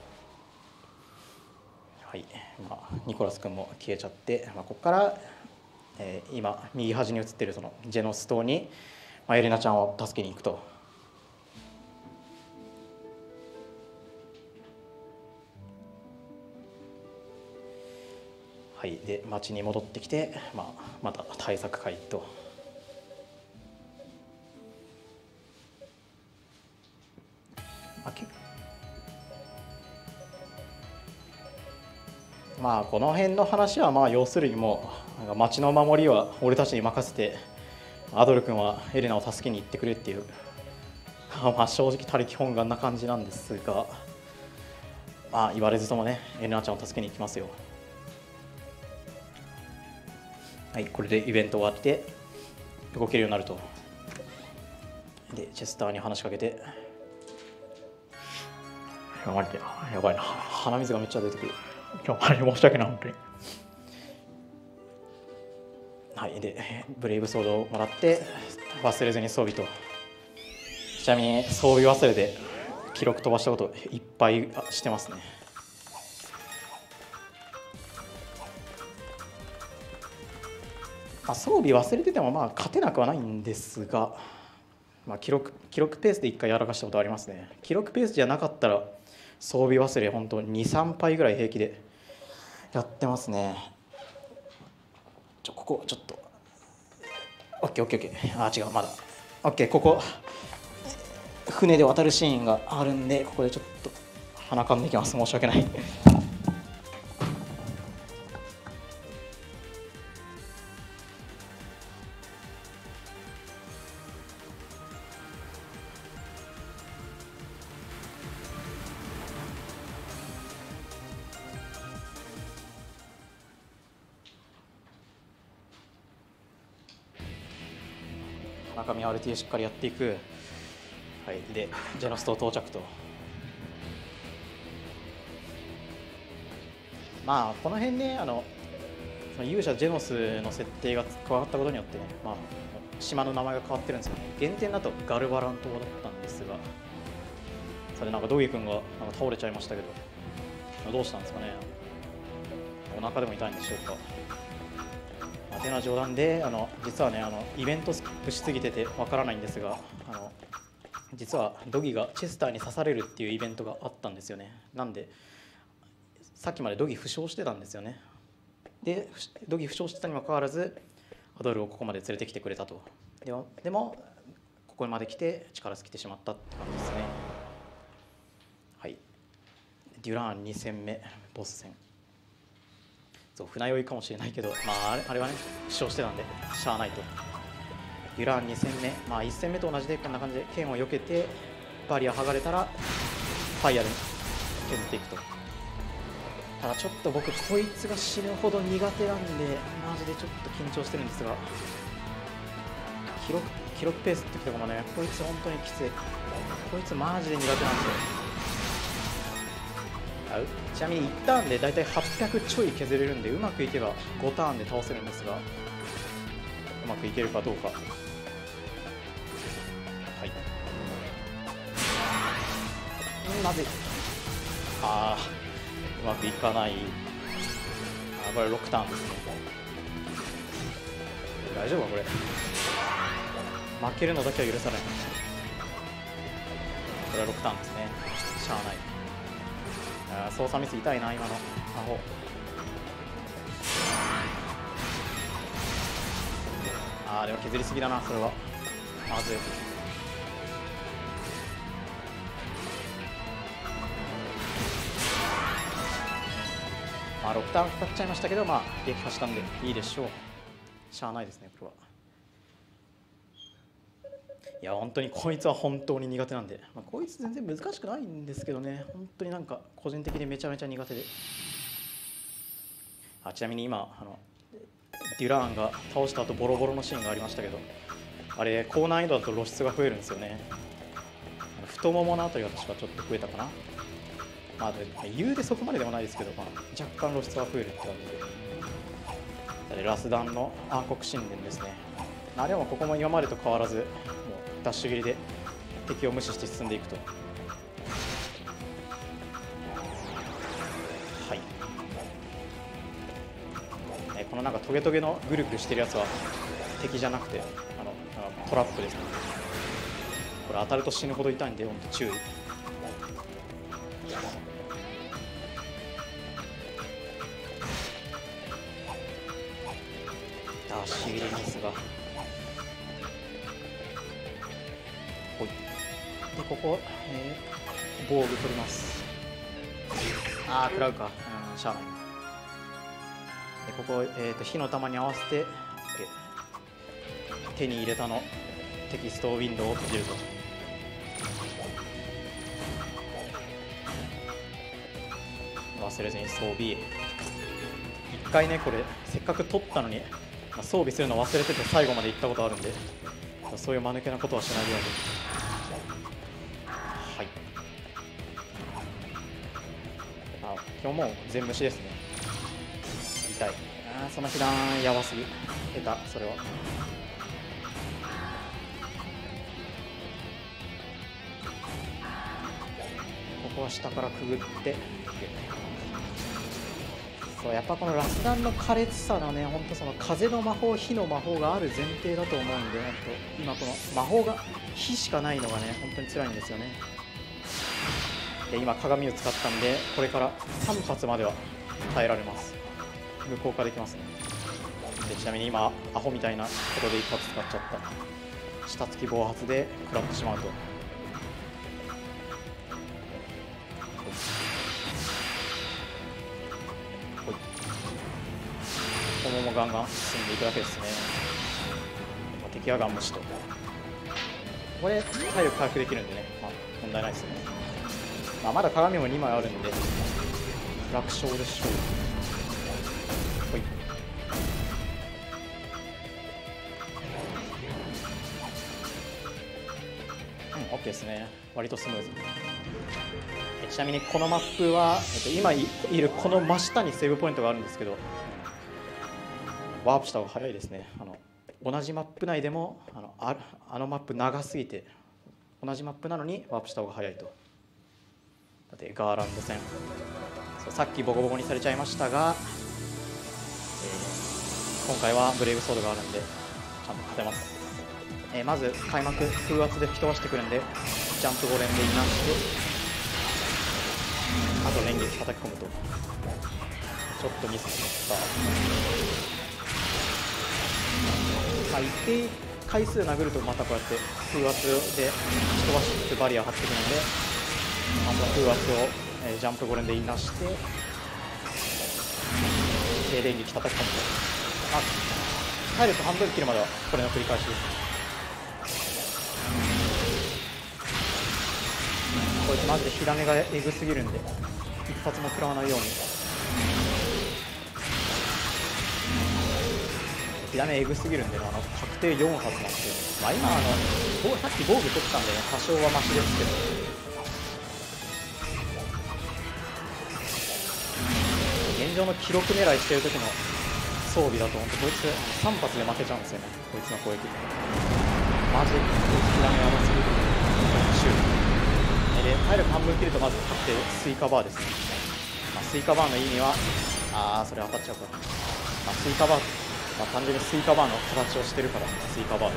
Speaker 1: はい、ニコラス君も消えちゃって、ここから、今右端に映っているそのジェノス島に、エレナちゃんを助けに行くと。はい、で町に戻ってきて、また対策会と。 この辺の話はまあ要するにもうなんか町の守りは俺たちに任せてアドル君はエレナを助けに行ってくれっていうまあ正直他力本願な感じなんですが、まあ言われずともねエレナちゃんを助けに行きますよ。はい、これでイベント終わって動けるようになると。でチェスターに話しかけて、やばいな、鼻水がめっちゃ出てくる。今日申し訳ない本当に。はい、でブレイブソードをもらって忘れずに装備と。ちなみに装備忘れで記録飛ばしたこといっぱいしてますね。装備忘れててもまあ勝てなくはないんですが、まあ、記録ペースで1回やらかしたことありますね。記録ペースじゃなかったら装備忘れ本当2、3杯ぐらい平気でやってますね。ここちょっと OKOKOK あ、違う、まだ OK。 ここ船で渡るシーンがあるんで、ここでちょっと鼻かんできます。申し訳ない中身 RTA しっかりやっていく。はい、でジェノス島到着と。まあこの辺ね、その勇者ジェノスの設定が加わったことによってね、まあ、島の名前が変わってるんですよね。原点だとガルバラン島だったんですが、それなんかドギ君がなんか倒れちゃいましたけど、どうしたんですかね。お腹でも痛いんでしょうか。てな冗談で、実はねイベントスキップしすぎててわからないんですが、実はドギがチェスターに刺されるっていうイベントがあったんですよね。なんでさっきまでドギ負傷してたんですよね。でドギ負傷してたにもかかわらずアドルをここまで連れてきてくれたと。でもここまで来て力尽きてしまったって感じですね。はい、デュラーン2戦目ボス戦。そう船酔いかもしれないけど、まあ、あれはね負傷してたんでしゃあないと。デュラーン2戦目、まあ、1戦目と同じでこんな感じで剣を避けてバリア剥がれたらファイヤーで削っていくと。ただちょっと僕こいつが死ぬほど苦手なんでマジでちょっと緊張してるんですが、記録ペースってきたかもね、こいつ本当にきつい。こいつマジで苦手なんで、ちなみに1ターンでだいたい800ちょい削れるんで、うまくいけば5ターンで倒せるんですが、うまくいけるかどうか。はい、まずい。うまくいかない。これ6ターンですね。大丈夫かこれ。負けるのだけは許さない。これは6ターンですね。しゃあない。操作ミス痛いな今のアホ。でも削りすぎだなそれは。まずい。6ターンかかっちゃいましたけど、撃破したんでいいでしょう。しゃあないですねこれは。いや本当にこいつは本当に苦手なんで、こいつ全然難しくないんですけどね、本当になんか個人的にめちゃめちゃ苦手で。ちなみに今デュラーンが倒した後ボロボロのシーンがありましたけど、あれ高難易度だと露出が増えるんですよね。太もものあたりが確かちょっと増えたかな。言うでそこまででもないですけど、若干露出が増えるって感じで。ラスダンの暗黒神殿ですね。でもここも今までと変わらずもうダッシュ切りで敵を無視して進んでいくと。はい、このなんかトゲトゲのぐるぐるしてるやつは敵じゃなくてトラップですね。これ当たると死ぬほど痛いんで本当注意。ダッシュ切りますが、でここ、防具取ります。食らうか、しゃあない。 ここ、火の玉に合わせて手に入れたのテキストウィンドウを閉じると。忘れずに装備。一回ねこれせっかく取ったのに、装備するの忘れてて最後まで行ったことあるんで、そういう間抜けなことはしないように。はい。基本もう全無視ですね。痛い。その被弾やばすぎ。下手それは。ここは下からくぐって。そうやっぱこのラスダンの苛烈さのね、本当その風の魔法、火の魔法がある前提だと思うんで、本当今この魔法が火しかないのがね本当に辛いんですよね。で今鏡を使ったんで、これから3発までは耐えられます。無効化できますね。でちなみに今アホみたいなことで一発使っちゃった。下付き暴発で食らってしまうと。このままガンガン進んでいくだけですね。敵はガン無視と。これ体力回復できるんでね、問題ないですね。まだ鏡も2枚あるんで楽勝でしょう。ほい。OK ですね。割とスムーズ。ちなみにこのマップは、今いるこの真下にセーブポイントがあるんですけど、ワープした方が早いですね。同じマップ内でもあのマップ長すぎて、同じマップなのにワープした方が早いと。だってガーランド戦、さっきボコボコにされちゃいましたが、今回はブレイブソードがあるんでちゃんと勝てます。まず開幕風圧で吹き飛ばしてくるんで、ジャンプ5連でいなして、あと連撃叩き込むと。ちょっとミスった。一定回数殴るとまたこうやって風圧で吹き飛ばしてバリア張ってくるので、また風圧を、ジャンプ5連でいなして連撃叩き込むと。体力半分切るまではこれの繰り返しです。こいつマジで火種がエグすぎるんで一発も食らわないように。火種エグすぎるんで確定4発なんですよ。今さっき防具取ったんでね、多少はマシですけど、現状の記録狙いしてる時の装備だと本当こいつ3発で負けちゃうんですよね。こいつの攻撃マジで火種やばすぎる。シューで体力半分切るとまず確定スイカバーですね。スイカバーの意味はそれ当たっちゃうから、スイカバー、単純にスイカバーの形をしてるからスイカバーです。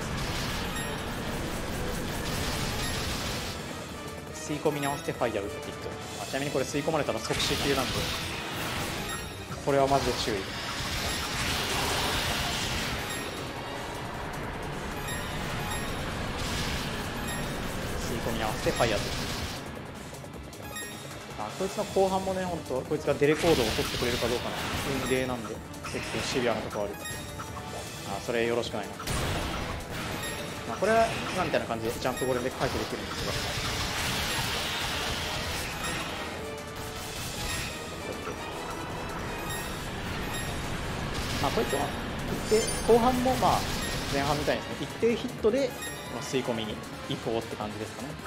Speaker 1: 吸い込みに合わせてファイヤー打っていくと。ちなみにこれ吸い込まれたら即死級なんで、これはマジで注意。吸い込みに合わせてファイヤーと。こいつの後半もね、本当こいつがデレコードを取ってくれるかどうかな、運ゲーなんで結構シビアなところある。それよろしくないな。これは今みたいな感じでジャンプゴレで回避できるんですが、こいつは一定後半も前半みたいにですね、一定ヒットで吸い込みに移行って感じですかね。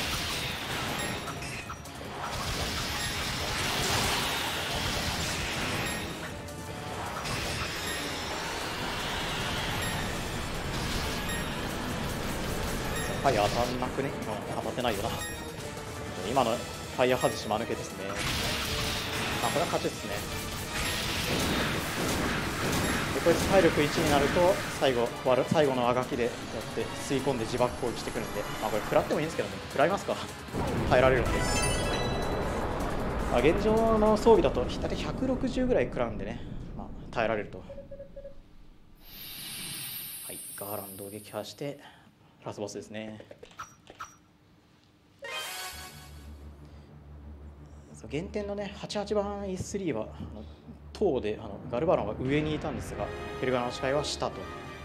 Speaker 1: ファイヤー当たんなくね、当たってないよな。今のファイヤー外し間抜けですね。これは勝ちですね。でこいつ体力1になると最後のあがきでやって吸い込んで自爆攻撃してくるんで、これ食らってもいいんですけどね。食らいますか。耐えられるんで。現状の装備だと大体160ぐらい食らうんでね、耐えられると。はい、ガーランドを撃破してラスボスですね。減点のね88番 E3 は塔でガルバロンが上にいたんですが、ペルガナの誓いは下と。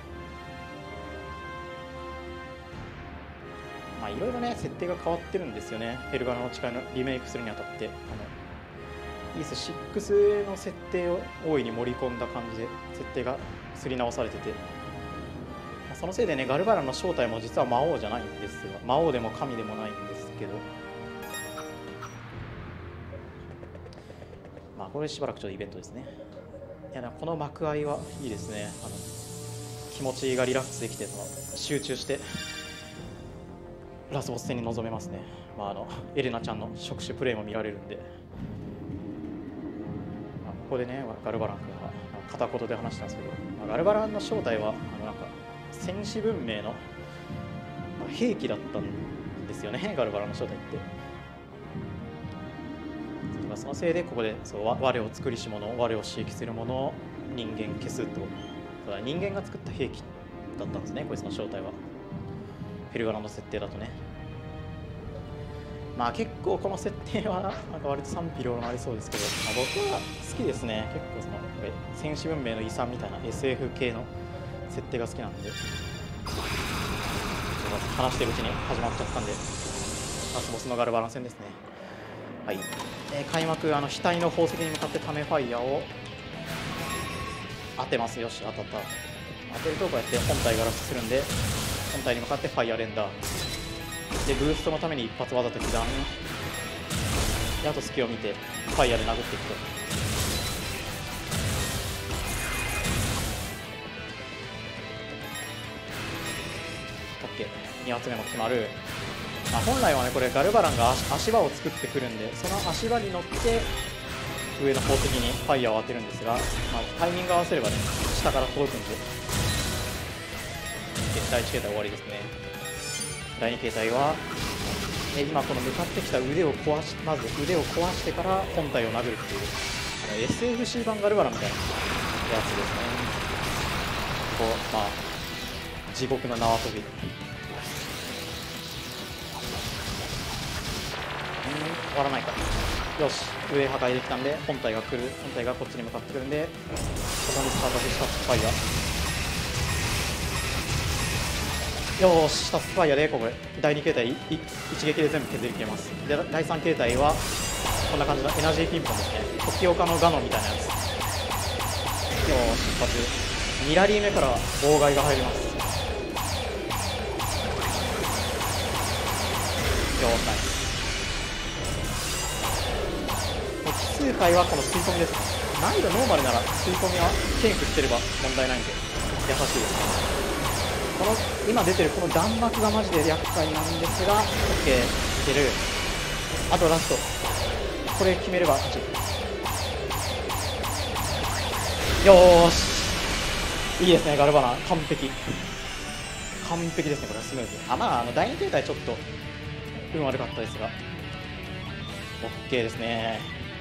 Speaker 1: まあいろいろね設定が変わってるんですよね。ペルガナの誓いのリメイクするにあたって、イース6の設定を大いに盛り込んだ感じで設定がすり直されてて、そのせいでねガルバランの正体も実は魔王じゃないんですよ。魔王でも神でもないんですけど、まあこれしばらくちょっとイベントですね。いやこの幕合いはいいですね。気持ちがリラックスできて集中してラスボス戦に臨めますね。まあエレナちゃんの触手プレイも見られるんで、ここでねガルバラン君が片言で話したんですけど、ガルバランの正体はなんか戦士文明の兵器だったんですよね、ガルバランの正体って。そのせいでここで我を作りし者、我を刺激する者を人間消すと、人間が作った兵器だったんですね、こいつの正体は。ペルガナの設定だとね。まあ結構この設定はなんか割と賛否両論ありそうですけど、僕は好きですね。結構戦士文明の遺産みたいな SF 系の設定が好きなんで、話してるうちに始まっちゃったんで、ラスボスのガルバラン戦ですね。はい、開幕額の宝石に向かってタメファイヤーを当てます。よし、当たった。当てるとこうやって本体が落下するんで、本体に向かってファイヤー連打で、ブーストのために一発技と被弾で、あと隙を見てファイヤーで殴っていくと。2発目も決まる。本来はねこれガルバランが足場を作ってくるんで、その足場に乗って上の宝石にファイヤーを当てるんですが、タイミング合わせればね下から届くんで、第1形態終わりですね。第2形態は今この向かってきた腕を壊し、まず腕を壊してから本体を殴るっていう、SFC 版ガルバランみたいなやつですね。こう地獄の縄跳び。終わらないか。よし、上破壊できたんで本体が来る。本体がこっちに向かってくるんで、ここにスタートしてしたスパイア。よし、したスパイアでここで第2形態一撃で全部削り切れます。で第3形態はこんな感じのエナジーピンポンですね。時岡のガノみたいなやつ。よし、一発2ラリー目から妨害が入ります。よし、ナイス。奇数回はこの吸い込みですね。難易度ノーマルなら吸い込みは剣振ってれば問題ないんで優しいですね。この今出てるこの弾幕がマジで厄介なんですが、 OK いける。あとラストこれ決めれば勝ち。よーし、いいですね。ガルバナ完璧ですね。これはスムーズ。第2形態ちょっと運悪かったですが OK ですね。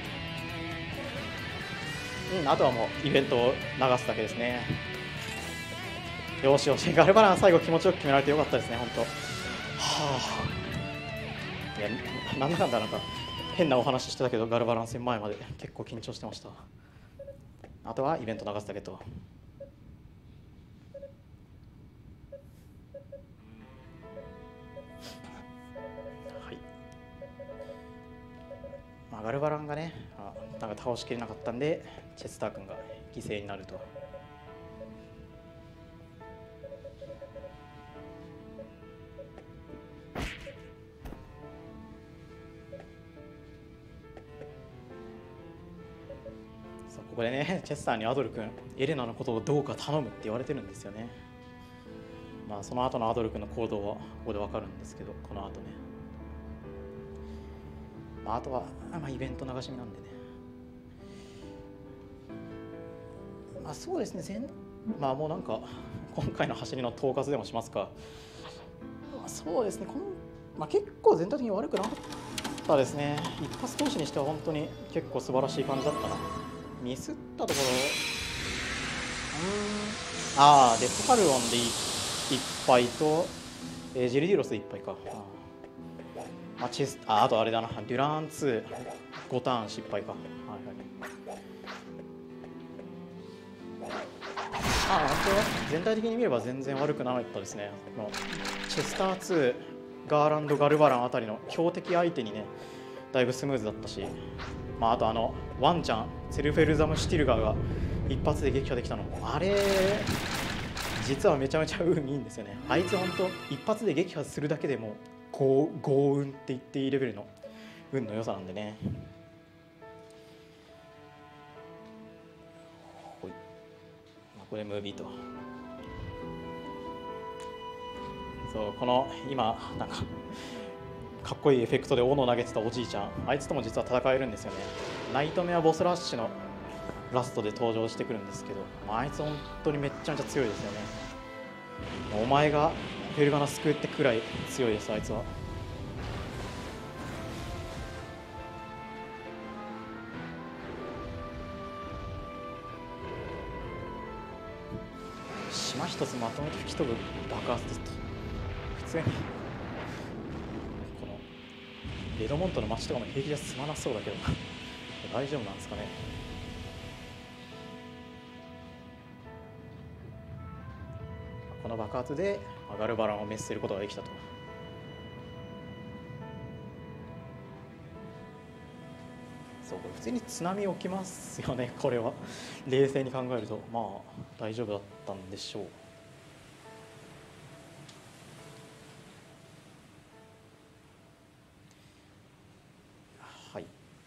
Speaker 1: あとはもうイベントを流すだけですね。よしよし、ガルバラン最後気持ちよく決められてよかったですね、本当。いや、なんだかんだなんか変なお話してたけど、ガルバラン戦前まで結構緊張してました。あとはイベント流すだけと。はい。ガルバランがね、なんか倒しきれなかったんで、チェスター君が犠牲になると。ここでね、チェスターにアドル君、エレナのことをどうか頼むって言われてるんですよね。その後のアドル君の行動はここで分かるんですけど、この後ね。あとは、イベント流し見なんでね。そうですね、もうなんか、今回の走りの統括でもしますか。そうですね、結構全体的に悪くなかったですね。一発投手にしては本当に結構素晴らしい感じだったな。ミスったところ、デファルオンで1敗と、ジェルディロス1敗か。あとあれだな、デュラン2、5ターン失敗か。 本当全体的に見れば全然悪くなかったですね。このチェスター2、ガーランド、ガルバランあたりの強敵相手にね、だいぶスムーズだったし、あとワンちゃん、セルフェルザム・シュティルガーが一発で撃破できたのも、あれ、実はめちゃめちゃ運いいんですよね。あいつ本当、一発で撃破するだけでも豪運って言っていいレベルの運の良さなんでね。これムービーと、そうこの今なんかかっこいいエフェクトで斧を投げてたおじいちゃん、あいつとも実は戦えるんですよね。ナイトメアボスラッシュのラストで登場してくるんですけど、あいつ本当にめっちゃめちゃ強いですよね。お前がフェルガナ救うってくらい強いです、あいつは。島一つまとめて吹き飛ぶ爆発ですと、普通にこのレドモントの街とかも平気じゃ済まなそうだけど大丈夫なんですかね。この爆発でガルバランを滅することができたと。そうこれ普通に津波起きますよね。これは冷静に考えると大丈夫だったんでしょう。はい。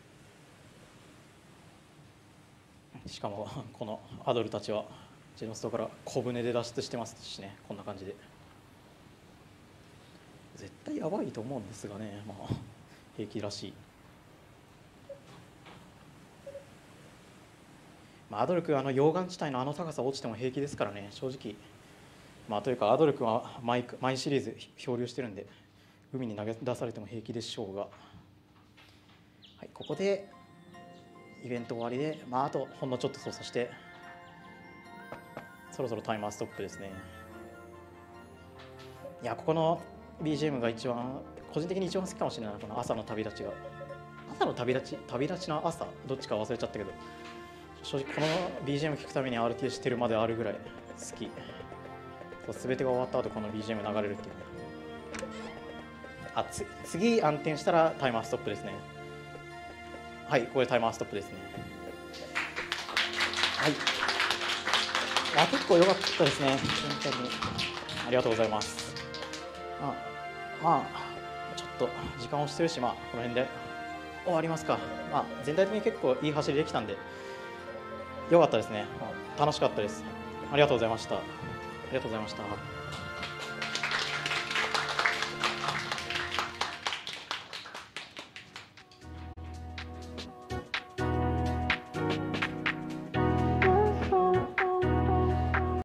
Speaker 1: しかもこのアドルたちはジェノストから小舟で脱出してますしね、こんな感じで絶対やばいと思うんですがね、平気らしい。アドルク溶岩地帯の高さ落ちても平気ですからね、正直。というかアドルクは毎シリーズ漂流してるんで海に投げ出されても平気でしょうが、はい、ここでイベント終わりで、あとほんのちょっと操作してそろそろタイマーストップですね。いやここの BGM が個人的に一番好きかもしれない。この朝の旅立ちが、朝の旅立ちの朝どっちか忘れちゃったけど、正直この BGM 聴くために RTS してるまであるぐらい好き。全てが終わった後この BGM 流れるっていうね。次暗転したらタイマーストップですね。はい、これタイマーストップですね。はい、結構良かったですね、本当にありがとうございます。ちょっと時間をしてるし、この辺で終わりますか。全体的に結構いい走りできたんで良かったですね。楽しかったです。ありがとうございました。ありがとうございました。